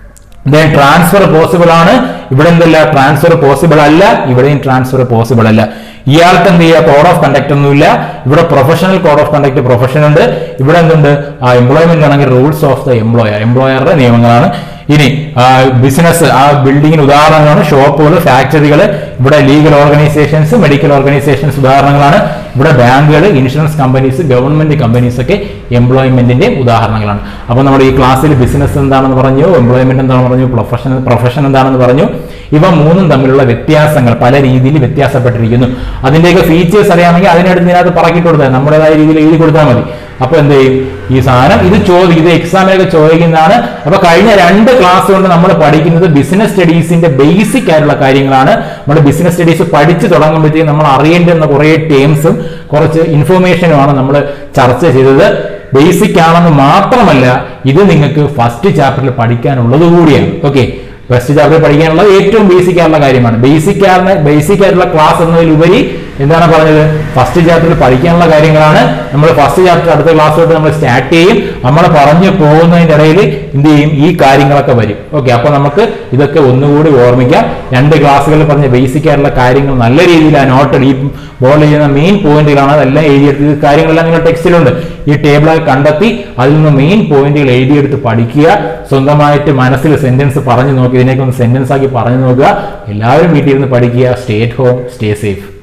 ട്രാൻസ്ഫർ പോസിബിൾ ആണ്, ഇവിടെ എന്തല്ല? ട്രാൻസ്ഫർ പോസിബിൾ അല്ല, ഇവിടെയും ട്രാൻസ്ഫർ പോസിബിൾ അല്ല. ഇയാൾക്ക് എന്ത് ചെയ്യുക? കോഡ് ഓഫ് കണ്ടക്ട് ഒന്നുമില്ല. ഇവിടെ professional code of conduct profession ഉണ്ട്. ഇവിടെ എന്തുണ്ട്? എംപ്ലോയ്മെന്റ് ആണെങ്കിൽ റൂൾസ് ഓഫ് ദ എംപ്ലോയർ, എംപ്ലോയറുടെ നിയമങ്ങളാണ്. ഇനി ബിസിനസ്, ആ ബിൽഡിങ്ങിന് ഉദാഹരണങ്ങളാണ് ഷോപ്പുകൾ, ഫാക്ടറികൾ. ഇവിടെ ലീഗൽ ഓർഗനൈസേഷൻസ്, മെഡിക്കൽ ഓർഗനൈസേഷൻസ് ഉദാഹരണങ്ങളാണ്. ഇവിടെ ബാങ്കുകൾ, ഇൻഷുറൻസ് കമ്പനീസ്, ഗവൺമെന്റ് കമ്പനീസ് ഒക്കെ എംപ്ലോയ്മെന്റിന്റെ ഉദാഹരണങ്ങളാണ്. അപ്പോൾ നമ്മുടെ ഈ ക്ലാസ്സിൽ ബിസിനസ് എന്താണെന്ന് പറഞ്ഞു, എംപ്ലോയ്മെന്റ് എന്താണെന്ന് പറഞ്ഞു, പ്രൊഫഷൻ എന്താണെന്ന് പറഞ്ഞു. ഇവ മൂന്നും തമ്മിലുള്ള വ്യത്യാസങ്ങൾ പല രീതിയിൽ വ്യത്യാസപ്പെട്ടിരിക്കുന്നു. അതിന്റെയൊക്കെ ഫീച്ചേഴ്സ് അറിയാമെങ്കിൽ അതിനടുത്ത് ഇതിനകത്ത് പറക്കിട്ട് കൊടുത്താൽ നമ്മുടേതായ രീതിയിൽ എഴുതി കൊടുത്താൽ മതി. അപ്പൊ എന്ത് ചെയ്യും? ഈ സാധനം ഇത് എക്സാമിലൊക്കെ ചോദിക്കുന്നതാണ്. അപ്പൊ കഴിഞ്ഞ 2 ക്ലാസ് കൊണ്ട് നമ്മൾ പഠിക്കുന്നത് ബിസിനസ് സ്റ്റഡീസിന്റെ ബേസിക് ആയിട്ടുള്ള കാര്യങ്ങളാണ്. നമ്മുടെ ബിസിനസ് സ്റ്റഡീസ് പഠിച്ചു തുടങ്ങുമ്പോഴത്തേക്കും നമ്മൾ അറിയേണ്ടുന്ന കുറെ ടേംസും കുറച്ച് ഇൻഫോർമേഷനുമാണ് നമ്മൾ ചർച്ച ചെയ്തത്. ബേസിക് ആണെന്ന് മാത്രമല്ല, ഇത് നിങ്ങൾക്ക് ഫസ്റ്റ് ചാപ്റ്ററിൽ പഠിക്കാനുള്ളത് കൂടിയാണ്. ഓക്കെ, ഫസ്റ്റ് ചാപ്റ്റർ പഠിക്കാനുള്ള ഏറ്റവും ബേസിക് ആയിട്ടുള്ള കാര്യമാണ്. ബേസിക് ആയിട്ടുള്ള ക്ലാസ് എന്നതിലുപരി എന്താണ് പറഞ്ഞത്? ഫസ്റ്റ് ചാപ്റ്ററിൽ പഠിക്കാനുള്ള കാര്യങ്ങളാണ്. നമ്മൾ ഫസ്റ്റ് ചാപ്റ്റർ അടുത്ത ക്ലാസ് തൊട്ട് നമ്മൾ സ്റ്റാർട്ട് ചെയ്യും. നമ്മൾ പറഞ്ഞു പോകുന്നതിന്റെ ഇടയിൽ എന്ത് ചെയ്യും? ഈ കാര്യങ്ങളൊക്കെ വരും. ഓക്കെ, അപ്പൊ നമുക്ക് ഇതൊക്കെ ഒന്നുകൂടി ഓർമ്മിക്കാം. 2 ക്ലാസ്സുകളിൽ പറഞ്ഞ ബേസിക് ആയിട്ടുള്ള കാര്യങ്ങൾ നല്ല രീതിയിൽ ആ നോട്ട്, ഈ ബോർഡിൽ ചെയ്യുന്ന മെയിൻ പോയിന്റുകളാണ്. അതെല്ലാം എഴുതിയെടുത്ത് കാര്യങ്ങളെല്ലാം നിങ്ങൾ ടെക്സ്റ്റിലുണ്ട്. ഈ ടേബിളൊക്കെ കണ്ടെത്തി അതിൽ നിന്ന് മെയിൻ പോയിന്റുകൾ എഴുതിയെടുത്ത് പഠിക്കുക. സ്വന്തമായിട്ട് മനസ്സിൽ സെന്റൻസ് പറഞ്ഞു നോക്കുക, ഇതിനേക്ക് ഒന്ന് സെന്റൻസ് ആക്കി പറഞ്ഞു നോക്കുക. എല്ലാവരും വീട്ടിൽ ഇരുന്ന് പഠിക്കുക. Stay at home, stay safe.